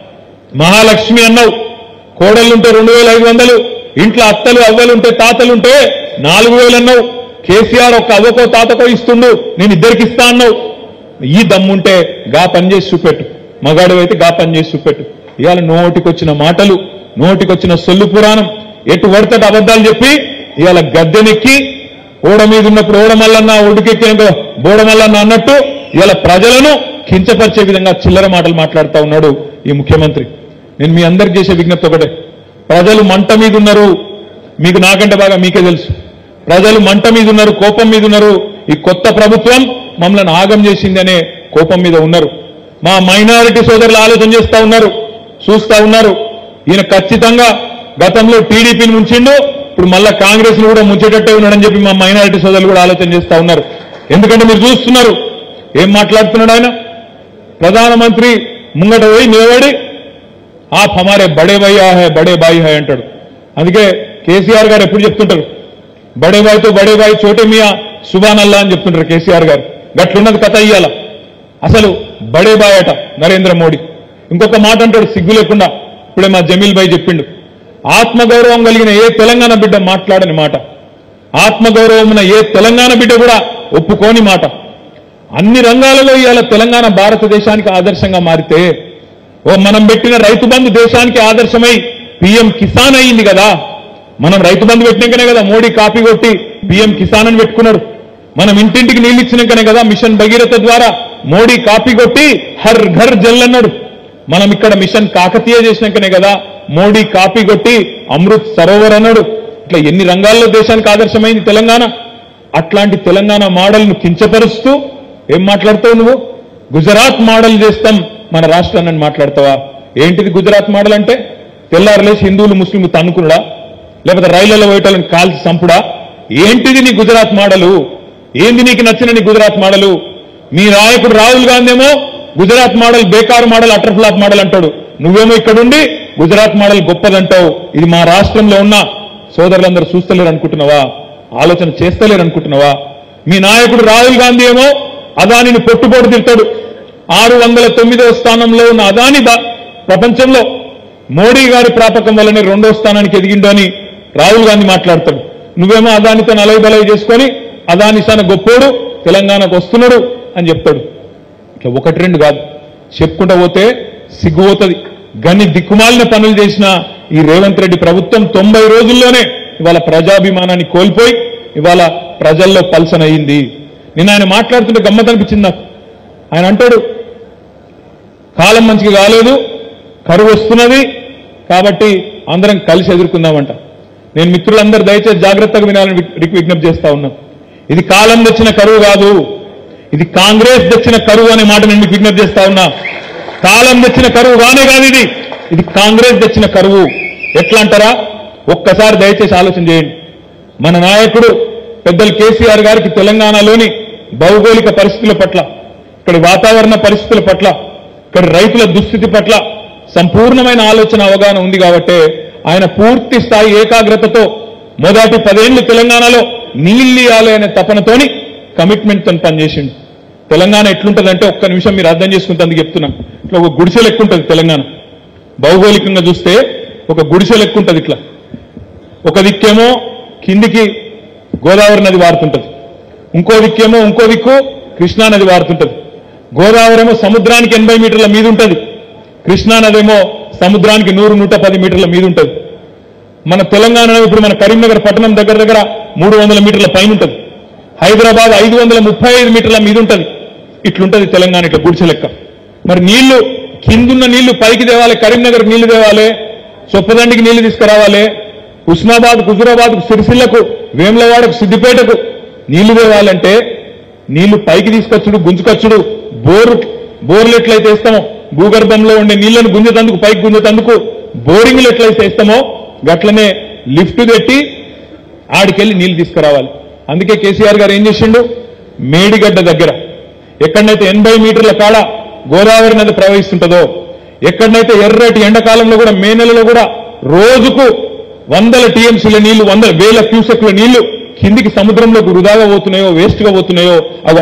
మహాలక్ష్మి అన్నావు, కోడళ్లుంటే 2,500, ఇంట్లో అత్తలు అవ్వలుంటే తాతలుంటే 4,000 అన్నావు. కేసీఆర్ ఒక్క అవ్వకో తాతకో ఇస్తుండు, నేను ఇద్దరికి ఇస్తా అన్నావు. ఈ దమ్ముంటే గా పని చేసి చూపెట్టు, మగాడు అయితే గా పని చేసి చూపెట్టు. ఇవాళ నోటికొచ్చిన మాటలు, నోటికొచ్చిన సొల్లు పురాణం, ఎటు పడితే అబద్దాలు చెప్పి ఇవాళ గద్దెనెక్కి ఓడ మీద ఉన్నప్పుడు ఓడమల్లన్న, ఒడ్డుకెక్కినాక బోడమల్లన్న అన్నట్టు ఇవాళ ప్రజలను కించపరిచే విధంగా చిల్లర మాటలు మాట్లాడుతూ ఉన్నాడు ఈ ముఖ్యమంత్రి. నేను మీ అందరికి చేసే విజ్ఞప్తి ఒకటే, ప్రజలు మంట మీద ఉన్నారు, మీకు నాకంటే బాగా మీకే తెలుసు. ప్రజలు మంట మీద ఉన్నారు, కోపం మీద ఉన్నారు. ఈ కొత్త ప్రభుత్వం మమ్మల్ని ఆగం చేసింది అనే కోపం మీద ఉన్నారు. మా మైనారిటీ సోదరులు ఆలోచన చేస్తా ఉన్నారు, చూస్తా ఉన్నారు. ఈయన ఖచ్చితంగా గతంలో టీడీపీని ముంచిండు, ఇప్పుడు మళ్ళా కాంగ్రెస్ ను కూడా ముంచేటట్టే ఉన్నాడని చెప్పి మా మైనారిటీ సోదరులు కూడా ఆలోచన చేస్తా ఉన్నారు. ఎందుకంటే మీరు చూస్తున్నారు ఏం మాట్లాడుతున్నాడు ఆయన. ప్రధానమంత్రి ముంగట పోయి నిలబడి ఆప్ హమారే బడే భయ్యా హై, బడే బాయి హై అంటాడు. అందుకే కేసీఆర్ గారు ఎప్పుడు చెప్తుంటారు, బడే బాయ్తో బడే బాయ్ చోటే మియా సుబాన్ అల్లా అని చెప్తుంటారు కేసీఆర్ గారు. గట్లున్నది కథ ఇయ్యాల. అసలు బడే బాయ్ అట నరేంద్ర మోడీ. ఇంకొక మాట అంటాడు సిగ్గు లేకుండా, ఇప్పుడే మా జమీల్ భాయ్ చెప్పిండు, ఆత్మగౌరవం కలిగిన ఏ తెలంగాణ బిడ్డ మాట్లాడని మాట, ఆత్మగౌరవం ఉన్న ఏ తెలంగాణ బిడ్డ కూడా ఒప్పుకోని మాట. అన్ని రంగాలలో ఇవాళ తెలంగాణ భారతదేశానికి ఆదర్శంగా మారితే మనం పెట్టిన రైతు బంధు దేశానికి ఆదర్శమై పీఎం కిసాన్ అయింది కదా. మనం రైతు బంధు పెట్టినాకనే కదా మోడీ కాపీ కొట్టి పీఎం కిసాన్ అని పెట్టుకున్నాడు. మనం ఇంటింటికి నీళ్ళు ఇచ్చినాకనే కదా మిషన్ భగీరథ ద్వారా మోడీ కాపీ కొట్టి హర్ ఘర్ జల్ అన్నాడు. మనం ఇక్కడ మిషన్ కాకతీయ చేసినాకనే కదా మోడీ కాపీ కొట్టి అమృత్ సరోవర్ అన్నాడు. ఇట్లా ఎన్ని రంగాల్లో దేశానికి ఆదర్శమైంది తెలంగాణ. అట్లాంటి తెలంగాణ మోడల్ను కించపరుస్తూ ఏం మాట్లాడతావు నువ్వు? గుజరాత్ మోడల్ చేస్తాం మన రాష్ట్రాన్ని మాట్లాడతావా? ఏంటిది గుజరాత్ మోడల్ అంటే? తెల్లారలేసి హిందువులు ముస్లింలు తన్నుకున్నాడా, లేకపోతే రైళ్లలో పోయేటోళ్ళని కాల్చి చంపుడా? ఏంటిది నీ గుజరాత్ మోడలు? ఏంది నీకు నచ్చిన నీ గుజరాత్ మోడలు? మీ నాయకుడు రాహుల్ గాంధీ ఏమో గుజరాత్ మోడల్ బేకార్ మోడల్, అటర్ ఫ్లాప్ మోడల్ అంటాడు. నువ్వేమో ఇక్కడుండి గుజరాత్ మోడల్ గొప్పదంటావు. ఇది మా రాష్ట్రంలో ఉన్న సోదరులందరూ చూస్తలేరు అనుకుంటున్నావా? ఆలోచన చేస్తలేరు అనుకుంటున్నావా? మీ నాయకుడు రాహుల్ గాంధీ ఏమో అదానిని పొట్టుపోటు తిడతాడు. 609వ స్థానంలో ఉన్న అదాని ప్రపంచంలో మోడీ గారి ప్రాపకం వల్లనే 2వ స్థానానికి ఎదిగిండు అని రాహుల్ గాంధీ మాట్లాడతాడు. నువ్వేమో అదానితో నలై చేసుకొని అదాని సాన గొప్పోడు తెలంగాణకు వస్తున్నాడు అని చెప్తాడు. ఇట్లా ఒకటి రెండు కాదు చెప్పుకుంటా పోతే సిగ్గుపోతుంది. గన్ని దిక్కుమాలిన పనులు చేసిన ఈ రేవంత్ రెడ్డి ప్రభుత్వం 90 రోజుల్లోనే ఇవాళ ప్రజాభిమానాన్ని కోల్పోయి ఇవాళ ప్రజల్లో పల్సనయింది. నిన్న ఆయన మాట్లాడుతుంటే గమ్మత్ అనిపించింది నాకు. ఆయన అంటాడు కాలం మంచిగా కాలేదు, కరువు వస్తున్నది కాబట్టి అందరం కలిసి ఎదుర్కొందామంట. నేను మిత్రులందరూ దయచేసి జాగ్రత్తగా వినాలని విజ్ఞప్తి చేస్తా ఉన్నా. ఇది కాలం తెచ్చిన కరువు కాదు, ఇది కాంగ్రెస్ తెచ్చిన కరువు అనే మాట నేను మీకు విజ్ఞప్తి చేస్తా ఉన్నా. కాలం తెచ్చిన కరువు కానే కాదు, ఇది కాంగ్రెస్ తెచ్చిన కరువు. ఎట్లా అంటారా? ఒక్కసారి దయచేసి ఆలోచన చేయండి. మన నాయకుడు పెద్దలు కేసీఆర్ గారికి తెలంగాణలోని భౌగోళిక పరిస్థితుల పట్ల, ఇక్కడి వాతావరణ పరిస్థితుల పట్ల, ఇక్కడ రైతుల దుస్థితి పట్ల సంపూర్ణమైన ఆలోచన అవగాహన ఉంది కాబట్టి ఆయన పూర్తి స్థాయి ఏకాగ్రతతో మొదటి 10 ఏళ్లు తెలంగాణలో నీళ్లు ఇవ్వాలి అనే తపనతోని కమిట్మెంట్తో పనిచేసిండు. తెలంగాణ ఎట్లుంటుందంటే ఒక్క నిమిషం మీరు అర్థం చేసుకుంటే చెప్తున్నాను. ఇట్లా ఒక గుడిసె లెక్క ఉంటుంది తెలంగాణ. భౌగోళికంగా చూస్తే ఒక గుడిసె లెక్క ఉంటుంది. ఇట్లా ఒక దిక్కేమో కిందికి గోదావరి నది వారుతుంటది, ఇంకో దిక్కు కృష్ణా నది వారుతుంటది. గోదావరి ఏమో సముద్రానికి 80 మీటర్ల మీద ఉంటుంది, కృష్ణా నదేమో సముద్రానికి 100-110 మీటర్ల మీద ఉంటుంది. మన తెలంగాణ ఇప్పుడు మన కరీంనగర్ పట్టణం దగ్గర 300 మీటర్ల పైన ఉంటుంది. హైదరాబాద్ 535 మీటర్ల మీద ఉంటుంది. ఇట్లుంటది తెలంగాణ, ఇట్లా గుడిసె లెక్క. మరి నీళ్లు కిందున్న నీళ్లు పైకి తేవాలి, కరీంనగర్ నీళ్లు తేవాలి, చొప్పదండికి నీళ్లు తీసుకురావాలి, హుస్నాబాద్ హుజూరాబాద్ సిరిసిల్లకు, వేములవాడకు, సిద్దిపేటకు నీళ్లు తేవాలంటే నీళ్లు పైకి తీసుకొచ్చుడు, గుంజుకొచ్చుడు, బోర్లు ఎట్లయితే వేస్తామో, భూగర్భంలో ఉండే నీళ్లను గుంజేతందుకు, పైకి గుంజేతందుకు బోరింగ్లు ఎట్లయితే వేస్తామో గట్లనే లిఫ్ట్ పెట్టి ఆడికెళ్ళి నీళ్లు తీసుకురావాలి. అందుకే కేసీఆర్ గారు ఏం చేసిండు? మేడిగడ్డ దగ్గర ఎక్కడైతే 80 మీటర్ల కాడ గోదావరి నది ప్రవహిస్తుంటుందో, ఎక్కడైతే ఎర్రటి ఎండాకాలంలో కూడా మే నెలలో కూడా రోజుకు 100 టీఎంసీల నీళ్లు, 100,000 క్యూసెక్ల నీళ్లు కిందికి సముద్రంలోకి వృధాగా పోతున్నాయో, వేస్ట్గా పోతున్నాయో అవి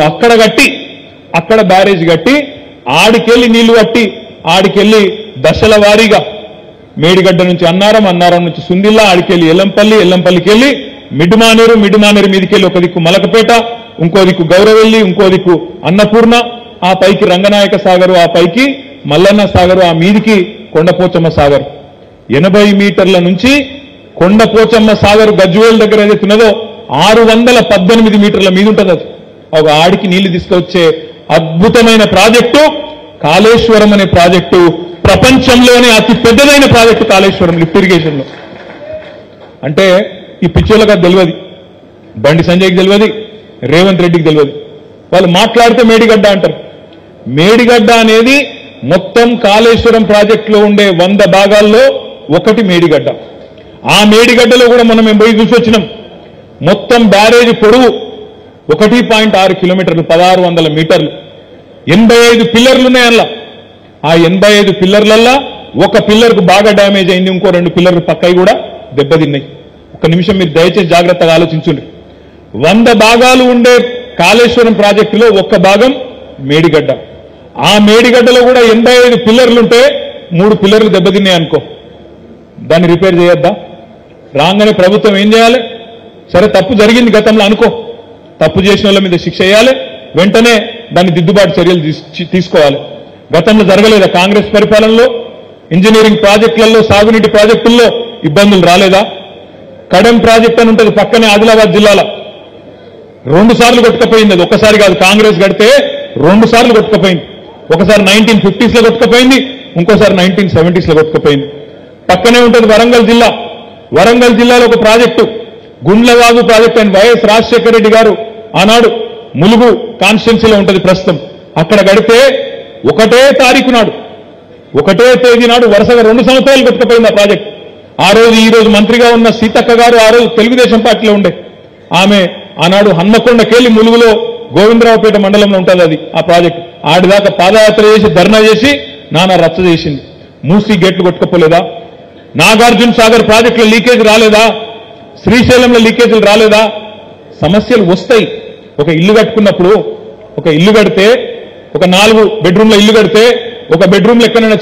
అక్కడ బ్యారేజ్ కట్టి ఆడికెళ్ళి నీళ్లు కట్టి ఆడికెళ్ళి దశల వారీగా మేడిగడ్డ నుంచి అన్నారం నుంచి సుందిల్లా, ఆడికెళ్ళి ఎల్లంపల్లికి వెళ్ళి మిడ్మానేరు మీదికెళ్ళి ఒక దిక్కు మలకపేట, ఇంకో దిక్కు గౌరవెల్లి, ఇంకో దిక్కు అన్నపూర్ణ, ఆ పైకి రంగనాయక సాగరు, ఆ పైకి మల్లన్న సాగరు, ఆ మీదికి కొండపోచమ్మ సాగర్. 80 మీటర్ల నుంచి కొండపోచమ్మ సాగర్ గజ్వేల్ దగ్గర ఏదైతున్నదో 618 మీటర్ల మీద ఉంటుంది. అది ఒక ఆడికి నీళ్లు తీసుకొచ్చే అద్భుతమైన ప్రాజెక్టు కాళేశ్వరం అనే ప్రాజెక్టు. ప్రపంచంలోనే అతి పెద్దదైన ప్రాజెక్టు కాళేశ్వరం లిఫ్ట్ ఇరిగేషన్ లో. అంటే ఈ పిచ్చోళ్ళకి తెలియదు, బండి సంజయ్కి తెలియదు, రేవంత్ రెడ్డికి తెలియదు. వాళ్ళు మాట్లాడితే మేడిగడ్డ అంటారు. మేడిగడ్డ అనేది మొత్తం కాళేశ్వరం ప్రాజెక్టులో ఉండే 100 భాగాల్లో ఒకటి మేడిగడ్డ. ఆ మేడిగడ్డలో కూడా మనం పోయి చూసి వచ్చినాం. మొత్తం బ్యారేజ్ పొడవు 1.6 కిలోమీటర్లు, 1600 మీటర్లు, 85 పిల్లర్లు ఉన్నాయి అందులో. ఆ 85 పిల్లర్లల్లా ఒక పిల్లర్కు బాగా డ్యామేజ్ అయింది, ఇంకో 2 పిల్లర్లు పక్కవి కూడా దెబ్బతిన్నాయి. ఒక నిమిషం మీరు దయచేసి జాగ్రత్తగా ఆలోచించండి. 100 భాగాలు ఉండే కాళేశ్వరం ప్రాజెక్టులో ఒక్క భాగం మేడిగడ్డ. ఆ మేడిగడ్డలో కూడా 85 పిల్లర్లుంటే 3 పిల్లర్లు దెబ్బతిన్నాయి అనుకో, దాన్ని రిపేర్ చేయొద్దా? రాగానే ప్రభుత్వం ఏం చేయాలి? సరే తప్పు జరిగింది గతంలో అనుకో, తప్పు చేసిన వాళ్ళ మీద శిక్ష వేయాలి, వెంటనే దాన్ని దిద్దుబాటు చర్యలు తీసుకోవాలి. గతంలో జరగలేదా కాంగ్రెస్ పరిపాలనలో? ఇంజనీరింగ్ ప్రాజెక్టులలో సాగునీటి ప్రాజెక్టుల్లో ఇబ్బందులు రాలేదా? కడెం ప్రాజెక్ట్ అని ఉంటుంది పక్కనే ఆదిలాబాద్ జిల్లాలో 2 సార్లు కొట్టుకుపోయింది. అది ఒక్కసారి కాదు, కాంగ్రెస్ గడితే 2 సార్లు కొట్టుకుపోయింది. ఒకసారి 1950s లో కొట్టుకుపోయింది, ఇంకోసారి 1970s లో కొట్టుకుపోయింది. పక్కనే ఉంటుంది వరంగల్ జిల్లా. వరంగల్ జిల్లాలో ఒక ప్రాజెక్టు గుండ్లవాగు ప్రాజెక్టు అని వైఎస్ రాజశేఖర రెడ్డి గారు ఆనాడు ములుగు కాన్స్టిట్యున్సీలో ఉంటుంది ప్రస్తుతం. అక్కడ గడితే ఒకటే తారీఖు నాడు, ఒకటే తేదీ నాడు వరుసగా 2 సంవత్సరాలు కొట్టుకుపోయింది ఆ ప్రాజెక్టు. ఆ రోజు ఈ రోజు మంత్రిగా ఉన్న సీతక్క గారు ఆ రోజు తెలుగుదేశం పార్టీలో ఉండే ఆమె ఆనాడు హన్మకొండకెళ్లి ములుగులో గోవిందరావుపేట మండలంలో ఉంటుంది అది ఆ ప్రాజెక్టు. ఆడిదాకా పాదయాత్ర చేసి ధర్నా చేసి నానా రచ్చ చేసింది. మూసీ గేట్లు కొట్టుకపోలేదా? నాగార్జున సాగర్ ప్రాజెక్టులో లీకేజ్ రాలేదా? శ్రీశైలంలో లీకేజీలు రాలేదా? సమస్యలు వస్తాయి. ఒక ఇల్లు కట్టుకున్నప్పుడు, ఒక ఇల్లు కడితే, ఒక 4 బెడ్రూమ్ల ఇల్లు కడితే ఒక బెడ్రూమ్లో ఎక్కడైనా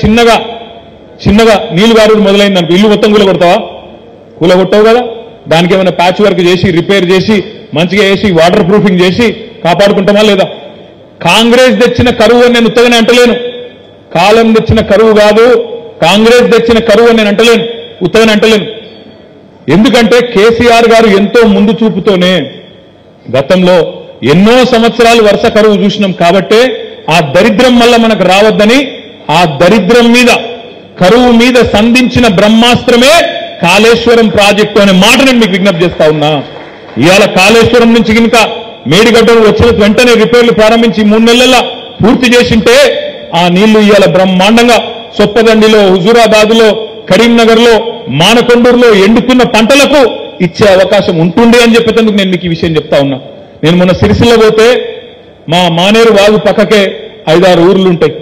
చిన్నగా నీళ్లు గారుడు మొదలైంది అనుకో, ఇల్లు మొత్తం కూలగొడతావా? కూలగొట్టవు కదా. దానికి ఏమైనా ప్యాచ్ వర్క్ చేసి రిపేర్ చేసి మంచిగా వేసి వాటర్ ప్రూఫింగ్ చేసి కాపాడుకుంటామా లేదా? కాంగ్రెస్ తెచ్చిన కరువు అని నేను ఉత్తగానే అంటలేను. కాలం తెచ్చిన కరువు కాదు, కాంగ్రెస్ తెచ్చిన కరువు అని నేను అంటలేను, ఉత్తగానే అంటలేను. ఎందుకంటే కేసీఆర్ గారు ఎంతో ముందు చూపుతోనే గతంలో ఎన్నో సంవత్సరాలు వరుస కరువు చూసినాం కాబట్టే ఆ దరిద్రం వల్ల మనకు రావద్దని ఆ దరిద్రం మీద కరువు మీద సంధించిన బ్రహ్మాస్త్రమే కాళేశ్వరం ప్రాజెక్టు అనే మాట నేను మీకు విజ్ఞప్తి చేస్తా ఉన్నా. ఇవాళ కాళేశ్వరం నుంచి కనుక మేడిగడ్డలు వచ్చిన వెంటనే రిపేర్లు ప్రారంభించి 3 నెలల పూర్తి చేసింటే ఆ నీళ్లు ఇవాళ బ్రహ్మాండంగా సొప్పదండిలో, హుజూరాబాద్లో, కరీంనగర్లో, మానకొండూరులో ఎండుతున్న పంటలకు ఇచ్చే అవకాశం ఉంటుండే అని చెప్పేందుకు నేను మీకు ఈ విషయం చెప్తా ఉన్నా. నేను మొన్న సిరిసిల్ల పోతే మా మానేరు వాగు పక్కకే 5-6 ఊర్లుంటాయి.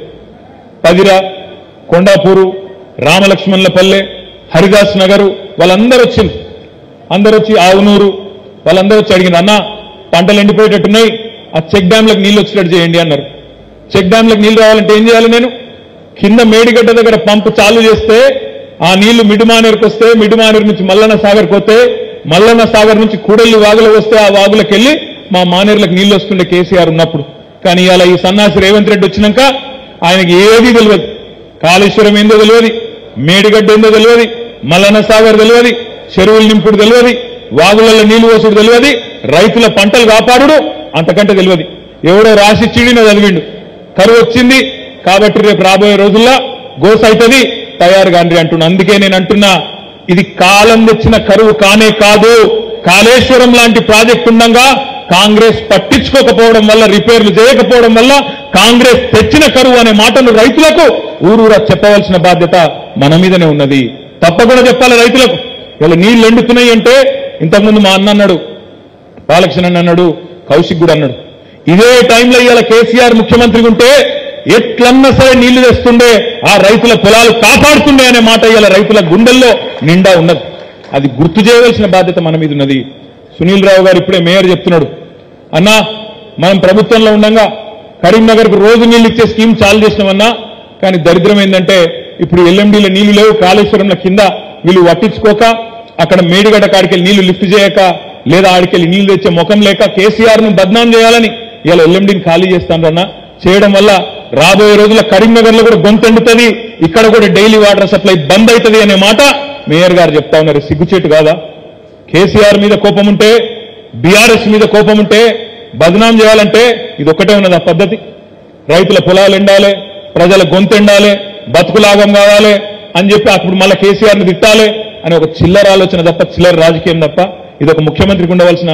పదిర, కొండాపూరు, రామలక్ష్మణులపల్లె, హరిదాస్ నగరు, వాళ్ళందరూ వచ్చింది. అందరూ వచ్చి ఆవునూరు వాళ్ళందరూ వచ్చి అడిగిన, అన్న పంటలు ఎండిపోయేటట్టున్నాయి, ఆ చెక్ డ్యాంలకు నీళ్లు వచ్చేటట్టు చేయండి అన్నారు. చెక్ డ్యాంలకు నీళ్లు రావాలంటే ఏం చేయాలి? నేను కింద మేడిగడ్డ దగ్గర పంపు చాలు చేస్తే ఆ నీళ్లు మిడుమానేరుకు వస్తే, మిడుమానేరు నుంచి మల్లన్న సాగర్కి వస్తే, మల్లన్న సాగర్ నుంచి కూడెల్లి వాగులో వస్తే ఆ వాగులకు వెళ్లి మా మానేరులకు నీళ్లు వస్తుండే కేసీఆర్ ఉన్నప్పుడు. కానీ ఇవాళ ఈ సన్నాసి రేవంత్ రెడ్డి వచ్చినాక ఆయనకి ఏదీ తెలియదు. కాళేశ్వరం ఏందో తెలియదు, మేడిగడ్డ ఏందో తెలియదు, మల్లన్న సాగర్ తెలియదు, చెరువులు నింపుడు తెలియదు, వాగులలో నీళ్లు పోసుడు తెలియదు, రైతుల పంటలు కాపాడు అంతకంటే తెలియదు. ఎవడో రాసిచ్చిడినో చదివిండు, కరువు వచ్చింది కాబట్టి రేపు రాబోయే రోజుల్లో గోస అవుతుంది తయారు కాండి అంటున్నా. అందుకే నేను అంటున్నా, ఇది కాలం తెచ్చిన కరువు కానే కాదు. కాళేశ్వరం లాంటి ప్రాజెక్టు ఉండగా కాంగ్రెస్ పట్టించుకోకపోవడం వల్ల, రిపేర్లు చేయకపోవడం వల్ల కాంగ్రెస్ తెచ్చిన కరువు అనే మాటను రైతులకు ఊరూరా చెప్పవలసిన బాధ్యత మన మీదనే ఉన్నది. తప్పకుండా చెప్పాలి రైతులకు. ఇలా నీళ్లు ఎండుతున్నాయి అంటే ఇంతకుముందు మా అన్న అన్నాడు, బాలకృష్ణ అన్నాడు, కౌశిక్ కూడా అన్నాడు, ఇదే టైంలో ఇవాళ కేసీఆర్ ముఖ్యమంత్రిగా ఉంటే ఎట్లన్నా సరే నీళ్లు తెస్తుండే, ఆ రైతుల పొలాలు కాపాడుతుండే అనే మాట ఇవాళ రైతుల గుండెల్లో నిండా ఉన్నది. అది గుర్తు చేయవలసిన బాధ్యత మన మీద ఉన్నది. సునీల్ రావు గారు ఇప్పుడే మేయర్ చెప్తున్నాడు, అన్నా మనం ప్రభుత్వంలో ఉండగా కరీంనగర్కు రోజు నీళ్లు ఇచ్చే స్కీమ్ చాలు చేసినామన్నా, కానీ దరిద్రం ఏంటంటే ఇప్పుడు ఎల్ఎండీలో నీళ్లు లేవు, కాళేశ్వరంలో కింద వీళ్ళు పట్టించుకోక, అక్కడ మేడిగడ్డ కాడికెళ్ళి నీళ్లు లిఫ్ట్ చేయక, లేదా ఆడికెళ్ళి నీళ్లు తెచ్చే ముఖం లేక కేసీఆర్ ను బద్నాం చేయాలని ఇలా ఎల్ఎండీని ఖాళీ చేస్తానన్నా. చేయడం వల్ల రాబోయే రోజుల్లో కరీంనగర్లో కూడా గొంతెండుతుంది, ఇక్కడ కూడా డైలీ వాటర్ సప్లై బంద్ అవుతుంది అనే మాట మేయర్ గారు చెప్తా ఉన్నారు. సిగ్గుచేటు కాదా? కేసీఆర్ మీద కోపం ఉంటే, బీఆర్ఎస్ మీద కోపం ఉంటే బద్నాం చేయాలంటే ఇది ఒక్కటే ఉన్నది ఆ పద్ధతి. రైతుల పొలాలు ఎండాలి, ప్రజల గొంతెండాలి, బతుకులాగం కావాలి అని చెప్పి అప్పుడు మళ్ళీ కేసీఆర్ని తిట్టాలి అని ఒక చిల్లర ఆలోచన తప్ప, చిల్లర రాజకీయం తప్ప ఇది ఒక ముఖ్యమంత్రికి ఉండవలసిన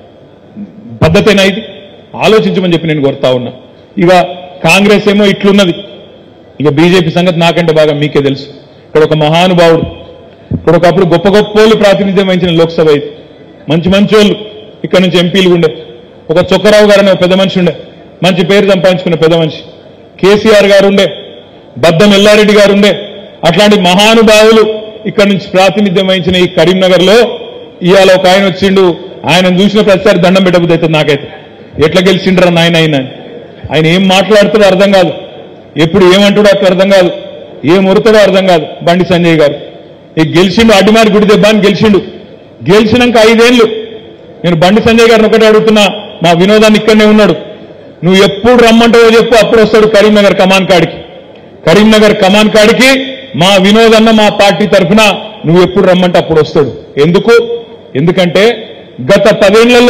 పద్ధతేనా? ఇది ఆలోచించమని చెప్పి నేను కోరుతా ఉన్నా. ఇక కాంగ్రెస్ ఏమో ఇట్లున్నది, ఇక బీజేపీ సంగతి నాకంటే బాగా మీకే తెలుసు. ఇక్కడ ఒక మహానుభావుడు, ఇప్పుడు ఒకప్పుడు గొప్ప గొప్పోళ్ళు ప్రాతినిధ్యం వహించిన లోక్సభ ఇది, మంచి మంచి వాళ్ళు ఇక్కడ నుంచి ఎంపీలు ఉండే, ఒక చొక్కరావు గారు అనే ఒక పెద్ద మనిషి ఉండే, మంచి పేరు సంపాదించుకున్న పెద్ద మనిషి, కేసీఆర్ గారు ఉండే, బద్దం ఎల్లారెడ్డి గారు ఉండే, అట్లాంటి మహానుభావులు ఇక్కడ నుంచి ప్రాతినిధ్యం వహించిన ఈ కరీంనగర్లో ఇవాళ ఒక ఆయన వచ్చిండు, ఆయన చూసిన ప్రతిసారి దండం పెట్టబుద్ధి అవుతుంది నాకైతే. ఎట్లా గెలిచిండ్రా నాయన ఆయన ఏం మాట్లాడుతాడో అర్థం కాదు, ఎప్పుడు ఏమంటాడో అట్లా అర్థం కాదు, ఏం ఉరుతాడో అర్థం కాదు. బండి సంజయ్ గారు గెలిచిండు, అడ్డిమారి గుడి దెబ్బ అని గెలిచిండు. గెలిచినాక 5 ఏళ్లు నేను బండి సంజయ్ గారిని ఒకటే అడుగుతున్నా, మా వినోదాన్ని ఇక్కడనే ఉన్నాడు, నువ్వు ఎప్పుడు రమ్మంటావో చెప్పు, అప్పుడు వస్తాడు కరీంనగర్ కమాన్ కాడికి. కరీంనగర్ కమాన్ కాడికి మా వినోద్ అన్న మా పార్టీ తరఫున నువ్వు ఎప్పుడు రమ్మంటే అప్పుడు వస్తాడు. ఎందుకంటే గత 10 ఏళ్లలో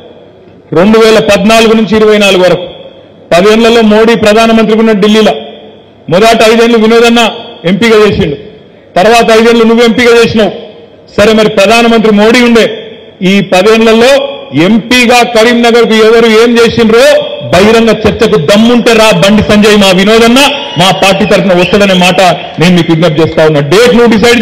2014 నుంచి 24 వరకు 10 ఏళ్లలో మోడీ ప్రధానమంత్రిగా ఉన్న ఢిల్లీలో మొదట 5 ఏళ్లు వినోద్ అన్న ఎంపీగా చేసిండు, తర్వాత 5 ఏళ్లు నువ్వు ఎంపీగా చేసినావు. సరే, మరి ప్రధానమంత్రి మోడీ ఉండే ఈ 10 ఏళ్లలో ఎంపీగా కరీంనగర్కు ఎవరు ఏం చేసిండ్రో బహిరంగ చర్చకు దమ్ముంటే రా బండి సంజయ్, మా వినోద్ అన్న మా పార్టీ తరఫున వస్తాడనే మాట నేను మీకు విజ్ఞప్తి చేస్తా ఉన్నా. డేట్ నువ్వు డిసైడ్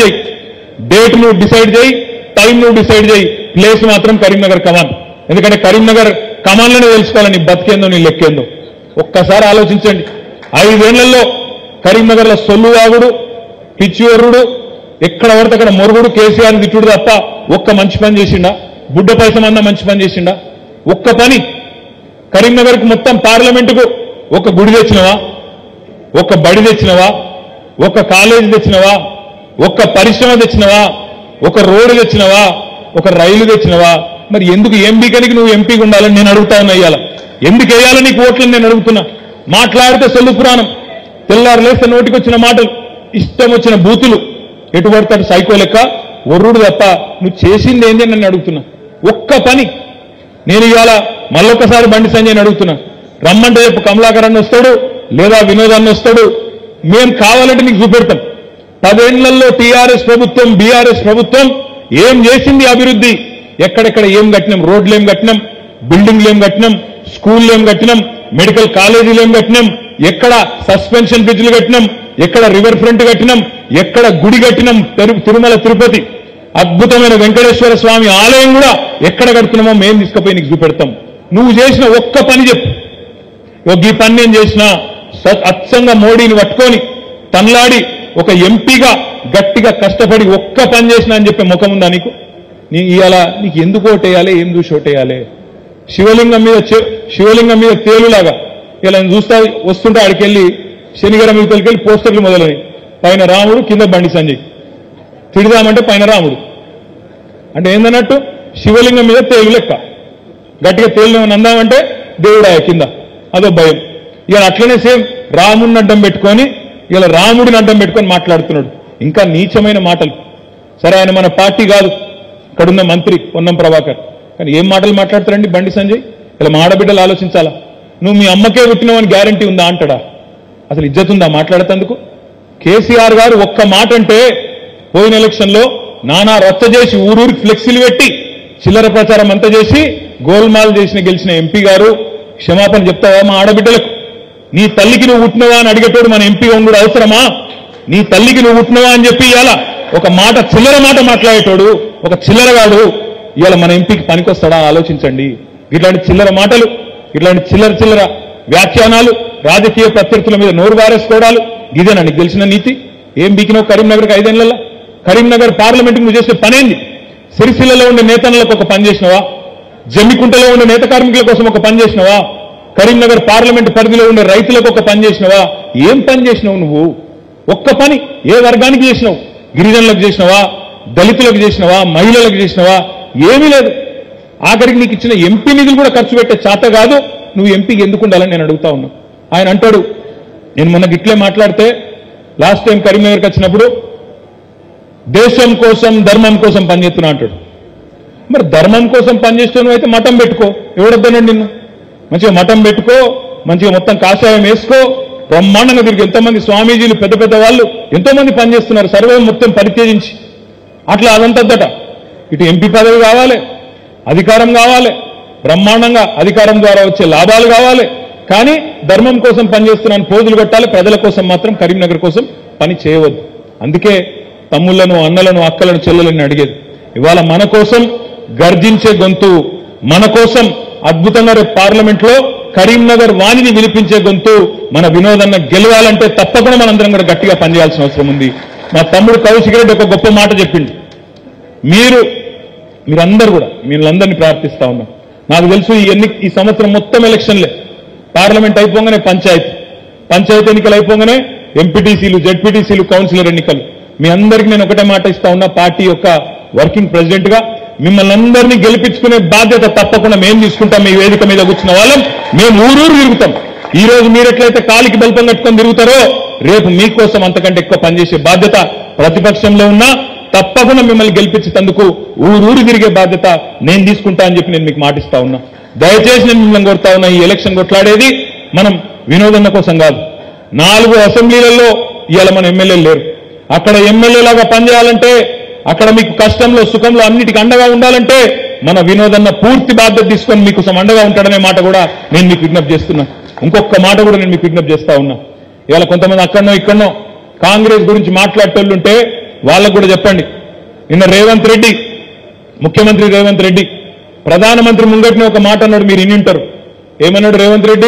చేయి, టైం నువ్వు డిసైడ్ చేయి, ప్లేస్ మాత్రం కరీంనగర్ కమాన్. ఎందుకంటే కరీంనగర్ కమాన్లోనే తెలుసుకోవాలి నీ బతికేందో నీ లెక్కేందో. ఒక్కసారి ఆలోచించండి. 5 ఏళ్లలో కరీంనగర్లో సొల్లువాగుడు, పిచ్చివర్రుడు, ఎక్కడ పడితే అక్కడ మొరుగుడు, కేసీఆర్ తిట్టుడు తప్ప ఒక్క మంచి పని చేసిండా? బుడ్డ పైసమన్నా మంచి పని చేసిండా? ఒక్క పని. కరీంనగర్కు మొత్తం పార్లమెంటుకు ఒక గుడి తెచ్చినవా? ఒక బడి తెచ్చినవా? ఒక కాలేజీ తెచ్చినవా? ఒక్క పరిశ్రమ తెచ్చినవా? ఒక రోడ్డు తెచ్చినవా? ఒక రైలు తెచ్చినవా? మరి ఎందుకు ఎంపీకనికి నువ్వు ఎంపీగా ఉండాలని నేను అడుగుతా ఉన్నా. ఇయ్యాల ఎందుకు వేయాలని నీకు ఓట్లని నేను అడుగుతున్నా. మాట్లాడితే సొల్లు పురాణం, తెల్లారు లేస్తే నోటికి వచ్చిన మాటలు, ఇష్టం వచ్చిన బూతులు, ఎటు పడతాడు సైకో లెక్క ఒర్రుడు తప్ప నువ్వు చేసింది ఏంటి అని నన్ను అడుగుతున్నా. ఒక్క పని. నేను ఇవాళ మళ్ళొక్కసారి బండి సంజయ్ని అడుగుతున్నా, రమ్మంటే రేపు కమలాకర్ అన్న వస్తాడు, లేదా వినోద్ అన్న వస్తాడు, మేము కావాలంటే నీకు చూపెడతాం. 10 ఏళ్లలో టీఆర్ఎస్ ప్రభుత్వం, బీఆర్ఎస్ ప్రభుత్వం ఏం చేసింది అభివృద్ధి, ఎక్కడెక్కడ ఏం కట్టినాం, రోడ్లు ఏం కట్టినాం, బిల్డింగ్లు ఏం కట్టినాం, స్కూళ్ళు ఏం కట్టినాం, మెడికల్ కాలేజీలు ఏం కట్టినాం, ఎక్కడ సస్పెన్షన్ బ్రిడ్జ్లు కట్టినాం, ఎక్కడ రివర్ ఫ్రంట్ కట్టినాం, ఎక్కడ గుడి కట్టినాం, తిరుమల తిరుపతి అద్భుతమైన వెంకటేశ్వర స్వామి ఆలయం కూడా ఎక్కడ కడుతున్నామో మేము తీసుకుపోయి నీకు చూపెడతాం. నువ్వు చేసిన ఒక్క పని చెప్పు. ఈ పని నేను చేసిన అచ్చంగా మోడీని పట్టుకొని తన్లాడి ఒక ఎంపీగా గట్టిగా కష్టపడి ఒక్క పని చేసినా అని చెప్పే ముఖం ఉందా నీకు? ఇవాళ నీకు ఎందుకు ఓటేయాలి, ఏం చూసి ఓటేయాలి? శివలింగం మీద తేలులాగా ఇలా చూస్తా వస్తుంటే ఆడికెళ్ళి శనిగరం యువతలకెళ్ళి పోస్టర్లు మొదలై పైన రాముడు, కింద బండి సంజయ్. తిడదామంటే పైన రాముడు అంటే ఏందన్నట్టు? శివలింగం మీద తేలు లెక్క. గట్టిగా తేలిన అందామంటే దేవుడాయ కింద, అదో భయం. ఇలా అట్లనే సేమ్ రాముడిని అడ్డం పెట్టుకొని ఇలా రాముడిని అడ్డం పెట్టుకొని మాట్లాడుతున్నాడు. ఇంకా నీచమైన మాటలు. సరే, ఆయన మన పార్టీ కాదు, ఇక్కడున్న మంత్రి పొన్నం ప్రభాకర్, కానీ ఏం మాటలు మాట్లాడతారండి బండి సంజయ్? ఇలా మా ఆడబిడ్డలు ఆలోచించాలా? నువ్వు మీ అమ్మకే పుట్టినావని గ్యారంటీ ఉందా అంటాడా? అసలు ఇజ్జత్ ఉందా మాట్లాడేందుకు? కేసీఆర్ గారు ఒక్క మాట అంటే పోయిన ఎలక్షన్లో నానా రచ్చ చేసి ఊరూరికి ఫ్లెక్సీలు పెట్టి చిల్లర ప్రచారం అంతా చేసి గోల్మాల్ గెలిచిన ఎంపీ గారు క్షమాపణ చెప్తావా మా ఆడబిడ్డలకు? నీ తల్లికి నువ్వు పుట్టినవా అని అడిగేటోడు మన ఎంపీ ఉండడు అవసరమా? నీ తల్లికి నువ్వు పుట్టినవా అని చెప్పి ఇవాళ ఒక మాట చిల్లర మాట మాట్లాడేటోడు ఒక చిల్లరగాడు ఇవాళ మన ఎంపీకి పనికొస్తాడా? ఆలోచించండి. ఇట్లాంటి చిల్లర మాటలు, ఇట్లాంటి చిల్లర వ్యాఖ్యానాలు, రాజకీయ ప్రత్యర్థుల మీద నోరు బారేసుకోవడాలు, ఇదేనా నీకు తెలిసిన నీతి? ఏం బీకినావు కరీంనగర్కి 5 ఏళ్లలో? కరీంనగర్ పార్లమెంట్కి నువ్వు చేసిన పనేంది? సిరిసిల్లలో ఉండే నేతన్నలకు ఒక పని చేసినవా? జమ్మికుంటలో ఉండే నేత కార్మికుల కోసం ఒక పని చేసినవా? కరీంనగర్ పార్లమెంట్ పరిధిలో ఉండే రైతులకు ఒక పని చేసినవా? ఏం పని చేసినావు నువ్వు? ఒక్క పని ఏ వర్గానికి చేసినావు? గిరిజనులకు చేసినవా? దళితులకు చేసినవా? మహిళలకు చేసినవా? ఏమీ లేదు. ఆఖరికి నీకు ఇచ్చిన ఎంపీ నిధులు కూడా ఖర్చు పెట్టే చేత కాదు. నువ్వు ఎంపీకి ఎందుకు ఉండాలని నేను అడుగుతా ఉన్నా. ఆయన అంటాడు, నేను మొన్న గిట్లే మాట్లాడితే లాస్ట్ టైం కరీంనగర్కి వచ్చినప్పుడు దేశం కోసం ధర్మం కోసం పనిచేస్తున్నా అంటాడు. మరి ధర్మం కోసం పనిచేస్తున్నావు అయితే మఠం పెట్టుకో, ఎవడొద్దనండి నిన్ను? మంచిగా మఠం పెట్టుకో, మంచిగా మొత్తం కాషాయం వేసుకో, బ్రహ్మాండంగా తిరిగి ఎంతోమంది స్వామీజీలు పెద్ద పెద్ద వాళ్ళు ఎంతోమంది పనిచేస్తున్నారు సర్వం మొత్తం పరిత్యజించి. అట్లా అదంతద్దట. ఇటు ఎంపీ పదవి కావాలి, అధికారం కావాలి, బ్రహ్మాండంగా అధికారం ద్వారా వచ్చే లాభాలు కావాలి, కానీ ధర్మం కోసం పనిచేస్తున్నాను పోజులు కొట్టాలి, ప్రజల కోసం మాత్రం కరీంనగర్ కోసం పని చేయవద్దు. అందుకే తమ్ముళ్లను, అన్నలను, అక్కలను, చెల్లెలను అడిగేది ఇవాళ మన కోసం గర్జించే గొంతు, మన కోసం అద్భుతంగా రేపు పార్లమెంట్లో కరీంనగర్ వాణిని వినిపించే గొంతు మన వినోద్ అన్న గెలవాలంటే తప్పకుండా మనందరం కూడా గట్టిగా పనిచేయాల్సిన అవసరం ఉంది. మా తమ్ముడు కౌశిక్ రెడ్డి ఒక గొప్ప మాట చెప్పిండు. మీరందరూ కూడా మీరందరినీ ప్రార్థిస్తా ఉన్నాం. నాకు తెలుసు ఈ సంవత్సరం మొత్తం ఎలక్షన్లే. పార్లమెంట్ అయిపోగానే పంచాయతీ ఎన్నికలు అయిపోగానే ఎంపీటీసీలు, జెడ్పీటీసీలు, కౌన్సిలర్ ఎన్నికలు. మీ అందరికీ నేను ఒకటే మాట ఇస్తా ఉన్నా, పార్టీ యొక్క వర్కింగ్ ప్రెసిడెంట్ గా మిమ్మల్ని అందరినీ గెలిపించుకునే బాధ్యత తప్పకుండా మేము తీసుకుంటాం. మీ వేదిక మీద కూర్చున్న వాళ్ళం మేము ఊరూరు తిరుగుతాం. ఈ రోజు మీరెట్లయితే కాలికి బల్పం కట్టుకొని తిరుగుతారో రేపు మీకోసం అంతకంటే ఎక్కువ పనిచేసే బాధ్యత ప్రతిపక్షంలో ఉన్నా తప్పకుండా మిమ్మల్ని గెలిపించేందుకు ఊరూరు తిరిగే బాధ్యత నేను తీసుకుంటా అని చెప్పి నేను మీకు మాటిస్తా ఉన్నా. దయచేసి నేను మిమ్మల్ని కోరుతా ఉన్నా, ఈ ఎలక్షన్ కొట్లాడేది మనం వినోదన్న కోసం కాదు. 4 అసెంబ్లీలలో ఇవాళ మన ఎమ్మెల్యేలు లేరు. అక్కడ ఎమ్మెల్యేలాగా పనిచేయాలంటే, అక్కడ మీకు కష్టంలో సుఖంలో అన్నిటికీ అండగా ఉండాలంటే మన వినోదన్న పూర్తి బాధ్యత తీసుకొని మీకోసం అండగా ఉంటాడనే మాట కూడా నేను మీకు విజ్ఞప్తి చేస్తున్నా. ఇంకొక మాట కూడా నేను మీకు విజ్ఞప్తి చేస్తా ఉన్నా. ఇవాళ కొంతమంది అక్కడనో ఇక్కడనో కాంగ్రెస్ గురించి మాట్లాడేటోళ్ళుంటే వాళ్ళకు కూడా చెప్పండి. నిన్న రేవంత్ రెడ్డి, ముఖ్యమంత్రి రేవంత్ రెడ్డి ప్రధానమంత్రి ముంగట్నే ఒక మాట అన్నాడు, మీరు ఇన్ని ఉంటారు. ఏమన్నాడు రేవంత్ రెడ్డి?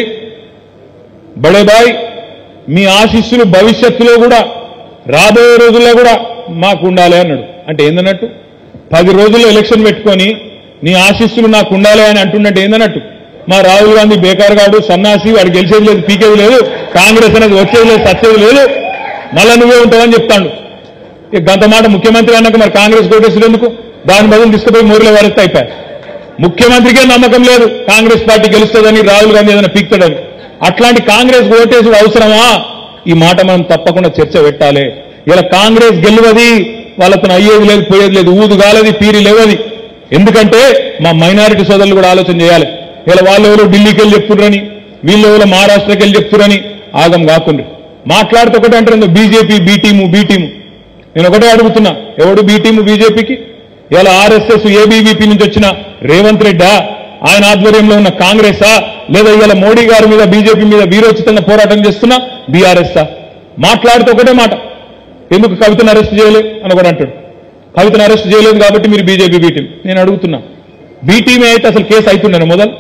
బడే బాయ్, మీ ఆశీస్సులు భవిష్యత్తులో కూడా రాబోయే రోజుల్లో కూడా మాకు ఉండాలి అన్నాడు. అంటే ఏందన్నట్టు? 10 రోజుల్లో ఎలక్షన్ పెట్టుకొని నీ ఆశీస్సులు నాకు ఉండాలి అని అంటున్నట్టు ఏందన్నట్టు? మా రాహుల్ గాంధీ బేకార్ గాడు, సన్నాసి, వాడు గెలిచేది లేదు, పీకేది లేదు, కాంగ్రెస్ అనేది వచ్చేది లేదు, సచ్చేది లేదు, మళ్ళా నువ్వే ఉంటావని చెప్తాడు. గంత మాట ముఖ్యమంత్రి అన్నాక మరి కాంగ్రెస్ కోటేసులు ఎందుకు? దాని బదులు తీసుకుపోయి మోరులో వారిస్తే అయిపోయాయి. ముఖ్యమంత్రికే నమ్మకం లేదు కాంగ్రెస్ పార్టీ గెలుస్తుందని, రాహుల్ గాంధీ ఏదైనా పీక్తాడని. అట్లాంటి కాంగ్రెస్ ఓటేసుడు అవసరమా? ఈ మాట మనం తప్పకుండా చర్చ పెట్టాలి. ఇలా కాంగ్రెస్ గెలువది, వాళ్ళతో అయ్యేది లేదు, పోయేది లేదు, ఊదు గాలది, పీరి లేవది. ఎందుకంటే మా మైనారిటీ సోదరులు కూడా ఆలోచన చేయాలి. ఇలా వాళ్ళు ఎవరో ఢిల్లీకి వెళ్ళి చెప్తున్నారని, వీళ్ళు ఎవరో మహారాష్ట్రకి వెళ్ళి చెప్తున్నారని ఆగం కాకుండా మాట్లాడుతూ ఒకటే అంటారు బీజేపీ బీ టీము. నేను ఒకటే అడుగుతున్నా, ఎవడు బీ టీము బీజేపీకి? ఇలా ఆర్ఎస్ఎస్ ఏబీవీపీ నుంచి వచ్చిన రేవంత్ రెడ్డా, ఆయన ఆధ్వర్యంలో ఉన్న కాంగ్రెసా, లేదా ఇవాళ మోడీ గారి మీద బీజేపీ మీద వీరోచితంగా పోరాటం చేస్తున్న బీఆర్ఎస్ఆ? మాట్లాడుతూ ఒకటే మాట, ఎందుకు కవితను అరెస్ట్ చేయలేదు అని కూడా అంటాడు. కవితను అరెస్ట్ చేయలేదు కాబట్టి మీరు బీజేపీ బీ టీం. నేను అడుగుతున్నా, బీ టీమే అయితే అసలు కేసు అవుతుండేనా? మొదలు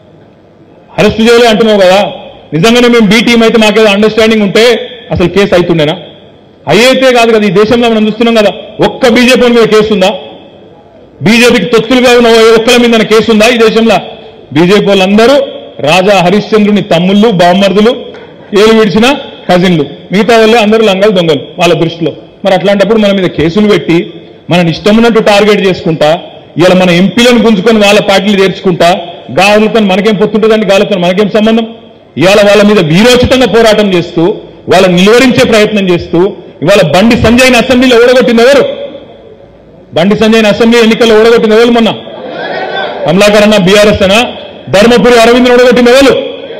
అరెస్ట్ చేయలే అంటున్నావు కదా, నిజంగానే మేము బీ టీం అయితే మాకేదో అండర్స్టాండింగ్ ఉంటే అసలు కేసు అవుతుండేనా? అయ్యైతే కాదు కదా. ఈ దేశంలో మనం చూస్తున్నాం కదా, ఒక్క బీజేపీ మీద కేసు ఉందా? బీజేపీకి తొత్తులుగా ఉన్న ఒక్కల మీద కేసు ఉందా ఈ దేశంలో? బీజేపీ వాళ్ళందరూ రాజా హరిశ్చంద్రుని తమ్ముళ్ళు, బామ్మర్దులు, ఏలు విడిచిన కజిన్లు, మిగతా వాళ్ళే అందరూ లంగలు దొంగలు వాళ్ళ దృష్టిలో. మరి అట్లాంటప్పుడు మన మీద కేసులు పెట్టి మనని ఇష్టం ఉన్నట్టు టార్గెట్ చేసుకుంటా, ఇలా మన ఎంపీలను గుంజుకొని వాళ్ళ పార్టీలు చేర్చుకుంటా, గాలుతో మనకేం పొత్తుంటుందండి? గాలితో మనకేం సంబంధం? ఇవాళ వాళ్ళ మీద వీరోచితంగా పోరాటం చేస్తూ, వాళ్ళని నిలువరించే ప్రయత్నం చేస్తూ, ఇవాళ బండి సంజయ్ని అసెంబ్లీలో ఓడగొట్టింది ఎవరు? బండి సంజయ్ని అసెంబ్లీ ఎన్నికల్లో ఓడగొట్టింది ఎవరు? మొన్న కమలాకర్ అన్న బీఆర్ఎస్ అనా? ధర్మపురి అరవింద్ని ఓడగొట్టింది ఎవరు?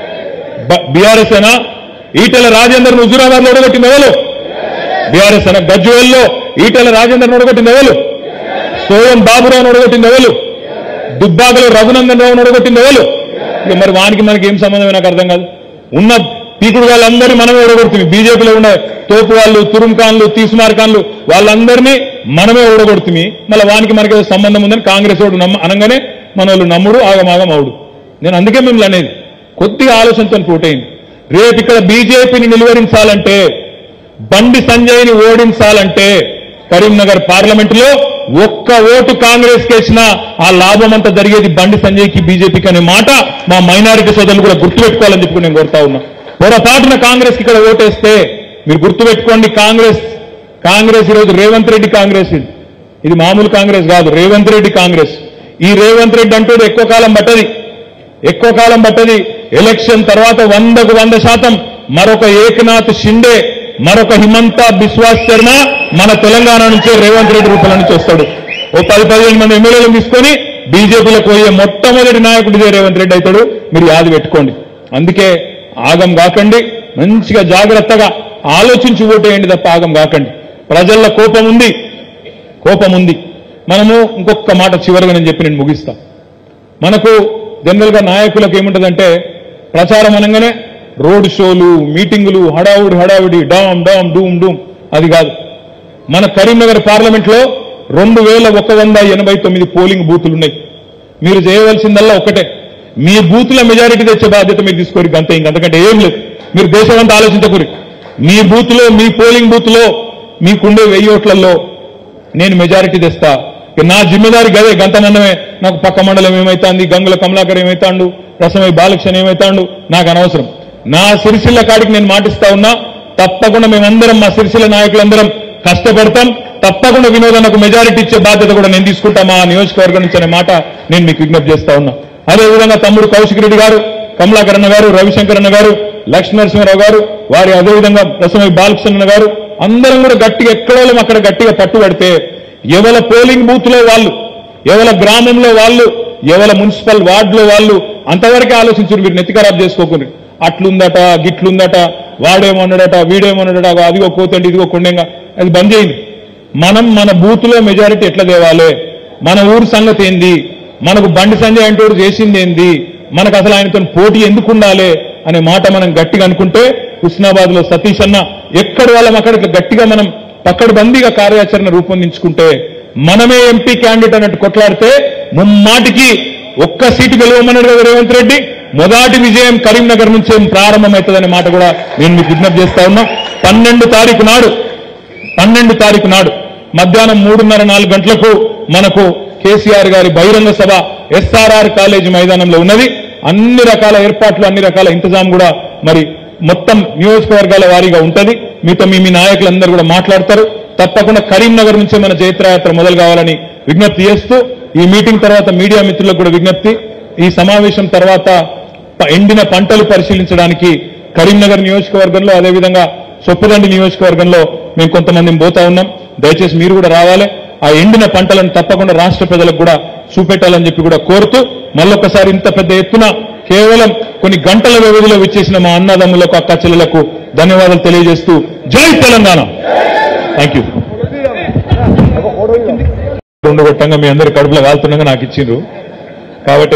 బీఆర్ఎస్ అనా? ఈటెల రాజేందర్ హుజూరాబాద్ లో ఓడగొట్టింది ఎవరు? బీఆర్ఎస్ అనా? గజ్వేల్లో ఈటెల రాజేందర్ ఓడగొట్టింది ఎవరు? సోయం బాబురావు ఓడగొట్టింది ఎవరు? దుబ్బాకలో రఘునందన్ రావు ఓడగొట్టింది ఎవరు? ఇక మరి వానికి మనకి ఏం సంబంధం నాకు అర్థం కాదు. ఉన్న పీకుడు వాళ్ళందరినీ మనమే ఓడగొడుతుంది. బీజేపీలో ఉన్న తోపు వాళ్ళు, తురుంఖాన్లు, తీస్మార్ఖాన్లు వాళ్ళందరినీ మనమే ఓడగొడుతుంది. మళ్ళీ వానికి మనకి ఏదో సంబంధం ఉందని కాంగ్రెస్ వాడు అనగానే మన వాళ్ళు నమ్ముడు, ఆగమాగం అవుడు. నేను అందుకే మిమ్మల్ని అనేది, కొద్దిగా ఆలోచనతో పోటైంది. రేపు ఇక్కడ బీజేపీని నిలువరించాలంటే, బండి సంజయ్ని ఓడించాలంటే కరీంనగర్ పార్లమెంటులో ఒక్క ఓటు కాంగ్రెస్ కేసినా ఆ లాభం అంతా జరిగేది బండి సంజయ్కి, బీజేపీకి అనే మాట మా మైనారిటీ సోదరులు కూడా గుర్తుపెట్టుకోవాలని చెప్పి నేను కోరుతా ఉన్నా. పొరపాటున కాంగ్రెస్ కి ఇక్కడ ఓటేస్తే మీరు గుర్తుపెట్టుకోండి, కాంగ్రెస్ ఈరోజు రేవంత్ రెడ్డి కాంగ్రెస్, ఇది మామూలు కాంగ్రెస్ కాదు, రేవంత్ రెడ్డి కాంగ్రెస్. ఈ రేవంత్ రెడ్డి అంటూ ఎక్కువ కాలం పట్టది. ఎలక్షన్ తర్వాత 100కు 100% మరొక ఏకనాథ్ షిండే, మరొక హిమంత బిశ్వాస్ శర్మ మన తెలంగాణ నుంచే రేవంత్ రెడ్డి రూపంలో నుంచి వస్తాడు. ఓ 10-15 మంది ఎమ్మెల్యేలను తీసుకొని బీజేపీలోకి పోయే మొట్టమొదటి నాయకుడు ఇదే రేవంత్ రెడ్డి అవుతాడు. మీరు యాది పెట్టుకోండి. అందుకే ఆగం కాకండి, మంచిగా జాగ్రత్తగా ఆలోచించి ఓటేయండి తప్ప ఆగం కాకండి. ప్రజల్లో కోపం ఉంది. మనము ఇంకొక మాట చివరిగా నేను చెప్పి నేను ముగిస్తా. మనకు జనరల్ గా నాయకులకు ఏముంటుందంటే, ప్రచారం అనగానే రోడ్ షోలు, మీటింగులు, హడావుడి, డామ్ డూమ్. అది కాదు. మన కరీంనగర్ పార్లమెంట్ లో 2189 పోలింగ్ బూతులు ఉన్నాయి. మీరు చేయవలసిందల్లా ఒకటే, మీ బూతుల మెజారిటీ తెచ్చే బాధ్యత మీరు తీసుకోరు. ఇంకంతకంటే ఏం లేదు. మీరు దేశమంతా ఆలోచించకూరి. మీ బూత్లో, మీ పోలింగ్ బూత్లో మీకుండే 1000 ఓట్లలో నేను మెజారిటీ తెస్తా. నా జిమ్మెదారి గదే, గంతమందమే. నాకు పక్క మండలం ఏమైతాంది, గంగుల కమలాకర్ ఏమైతాండు, రసమై బాలకృష్ణ ఏమైతాండు, నాకు అనవసరం. నా సిరిసిల్ల కాడికి నేను మాటిస్తా ఉన్నా, తప్పకుండా మేమందరం, మా సిరిసిల్ల నాయకులందరం కష్టపడతాం. తప్పకుండా వినోదన్నకు మెజారిటీ ఇచ్చే బాధ్యత కూడా నేను తీసుకుంటా మా నియోజకవర్గం నుంచి అనే మాట నేను మీకు విజ్ఞప్తి చేస్తా ఉన్నా. అదేవిధంగా తమ్ముడు కౌశిక్ రెడ్డి గారు కమలాకర్ అన్న గారు, రవిశంకర్ అన్న గారు, లక్ష్మీనరసింహారావు గారు, వారి అదేవిధంగా రసమై బాలకృష్ణ గారు అందరం కూడా గట్టిగా ఎక్కడో అక్కడ గట్టిగా పట్టుబడితే ఎవల పోలింగ్ బూత్ లో వాళ్ళు, ఎవల గ్రామంలో వాళ్ళు, ఎవల మున్సిపల్ వార్డులో వాళ్ళు అంతవరకే ఆలోచించారు. మీరు నెత్తి ఖరాబ్ చేసుకోకుండా అట్లుందట గిట్లుందట, వాడేమన్నాడట వీడేమన్నాడట, అదిగో కోతండి ఇదిగో కొండెంగా, అది బంద్ చేయండి. మనం మన బూత్ లో మెజారిటీ ఎట్లా తేవాలి, మన ఊరు సంగతి ఏంది, మనకు బండి సంజయ్ అంటే చేసింది ఏంది, మనకు అసలు ఆయనతో పోటీ ఎందుకు ఉండాలి అనే మాట మనం గట్టిగా అనుకుంటే హుస్నాబాద్ లో సతీష్ అన్న ఎక్కడి వాళ్ళం అక్కడ గట్టిగా మనం పక్కడబందీగా కార్యాచరణ రూపొందించుకుంటే మనమే ఎంపీ క్యాండిడేట్ అన్నట్టు కొట్లాడితే ముమ్మాటికి ఒక్క సీటు గెలవమన్నాడు కదా రేవంత్ రెడ్డి. మొదటి విజయం కరీంనగర్ నుంచే ప్రారంభమవుతుందనే మాట కూడా నేను మీకు విజ్ఞప్తి చేస్తా ఉన్నా. 12 తారీఖు నాడు మధ్యాహ్నం 3:30-4 గంటలకు మనకు కేసీఆర్ గారి బహిరంగ సభ ఎస్ఆర్ఆర్ కాలేజీ మైదానంలో ఉన్నది. అన్ని రకాల ఏర్పాట్లు, అన్ని రకాల ఇంతజాం కూడా మరి మొత్తం నియోజకవర్గాల వారీగా ఉంటది. మీతో మీ నాయకులందరూ కూడా మాట్లాడతారు. తప్పకుండా కరీంనగర్ నుంచే మన జైత్రయాత్ర మొదలు కావాలని విజ్ఞప్తి చేస్తూ, ఈ మీటింగ్ తర్వాత మీడియా మిత్రులకు కూడా విజ్ఞప్తి, ఈ సమావేశం తర్వాత ఎండిన పంటలు పరిశీలించడానికి కరీంనగర్ నియోజకవర్గంలో అదేవిధంగా సొప్పుదండి నియోజకవర్గంలో మేము కొంతమందిని పోతా ఉన్నాం. దయచేసి మీరు కూడా రావాలి. ఆ ఎండిన పంటలను తప్పకుండా రాష్ట్ర ప్రజలకు కూడా చూపెట్టాలని చెప్పి కూడా కోరుతూ, మళ్ళొక్కసారి ఇంత పెద్ద ఎత్తున కేవలం కొన్ని గంటల వ్యవధిలో విచ్చేసిన మా అన్నదమ్ములకు, అక్క చెల్లెలకు ధన్యవాదాలు తెలియజేస్తూ జై తెలంగాణ. Thank you. 2 గొట్టంగా మీ అందరి కడుపులో కాలుతుండగా నాకు ఇచ్చిండ్రు కాబట్టి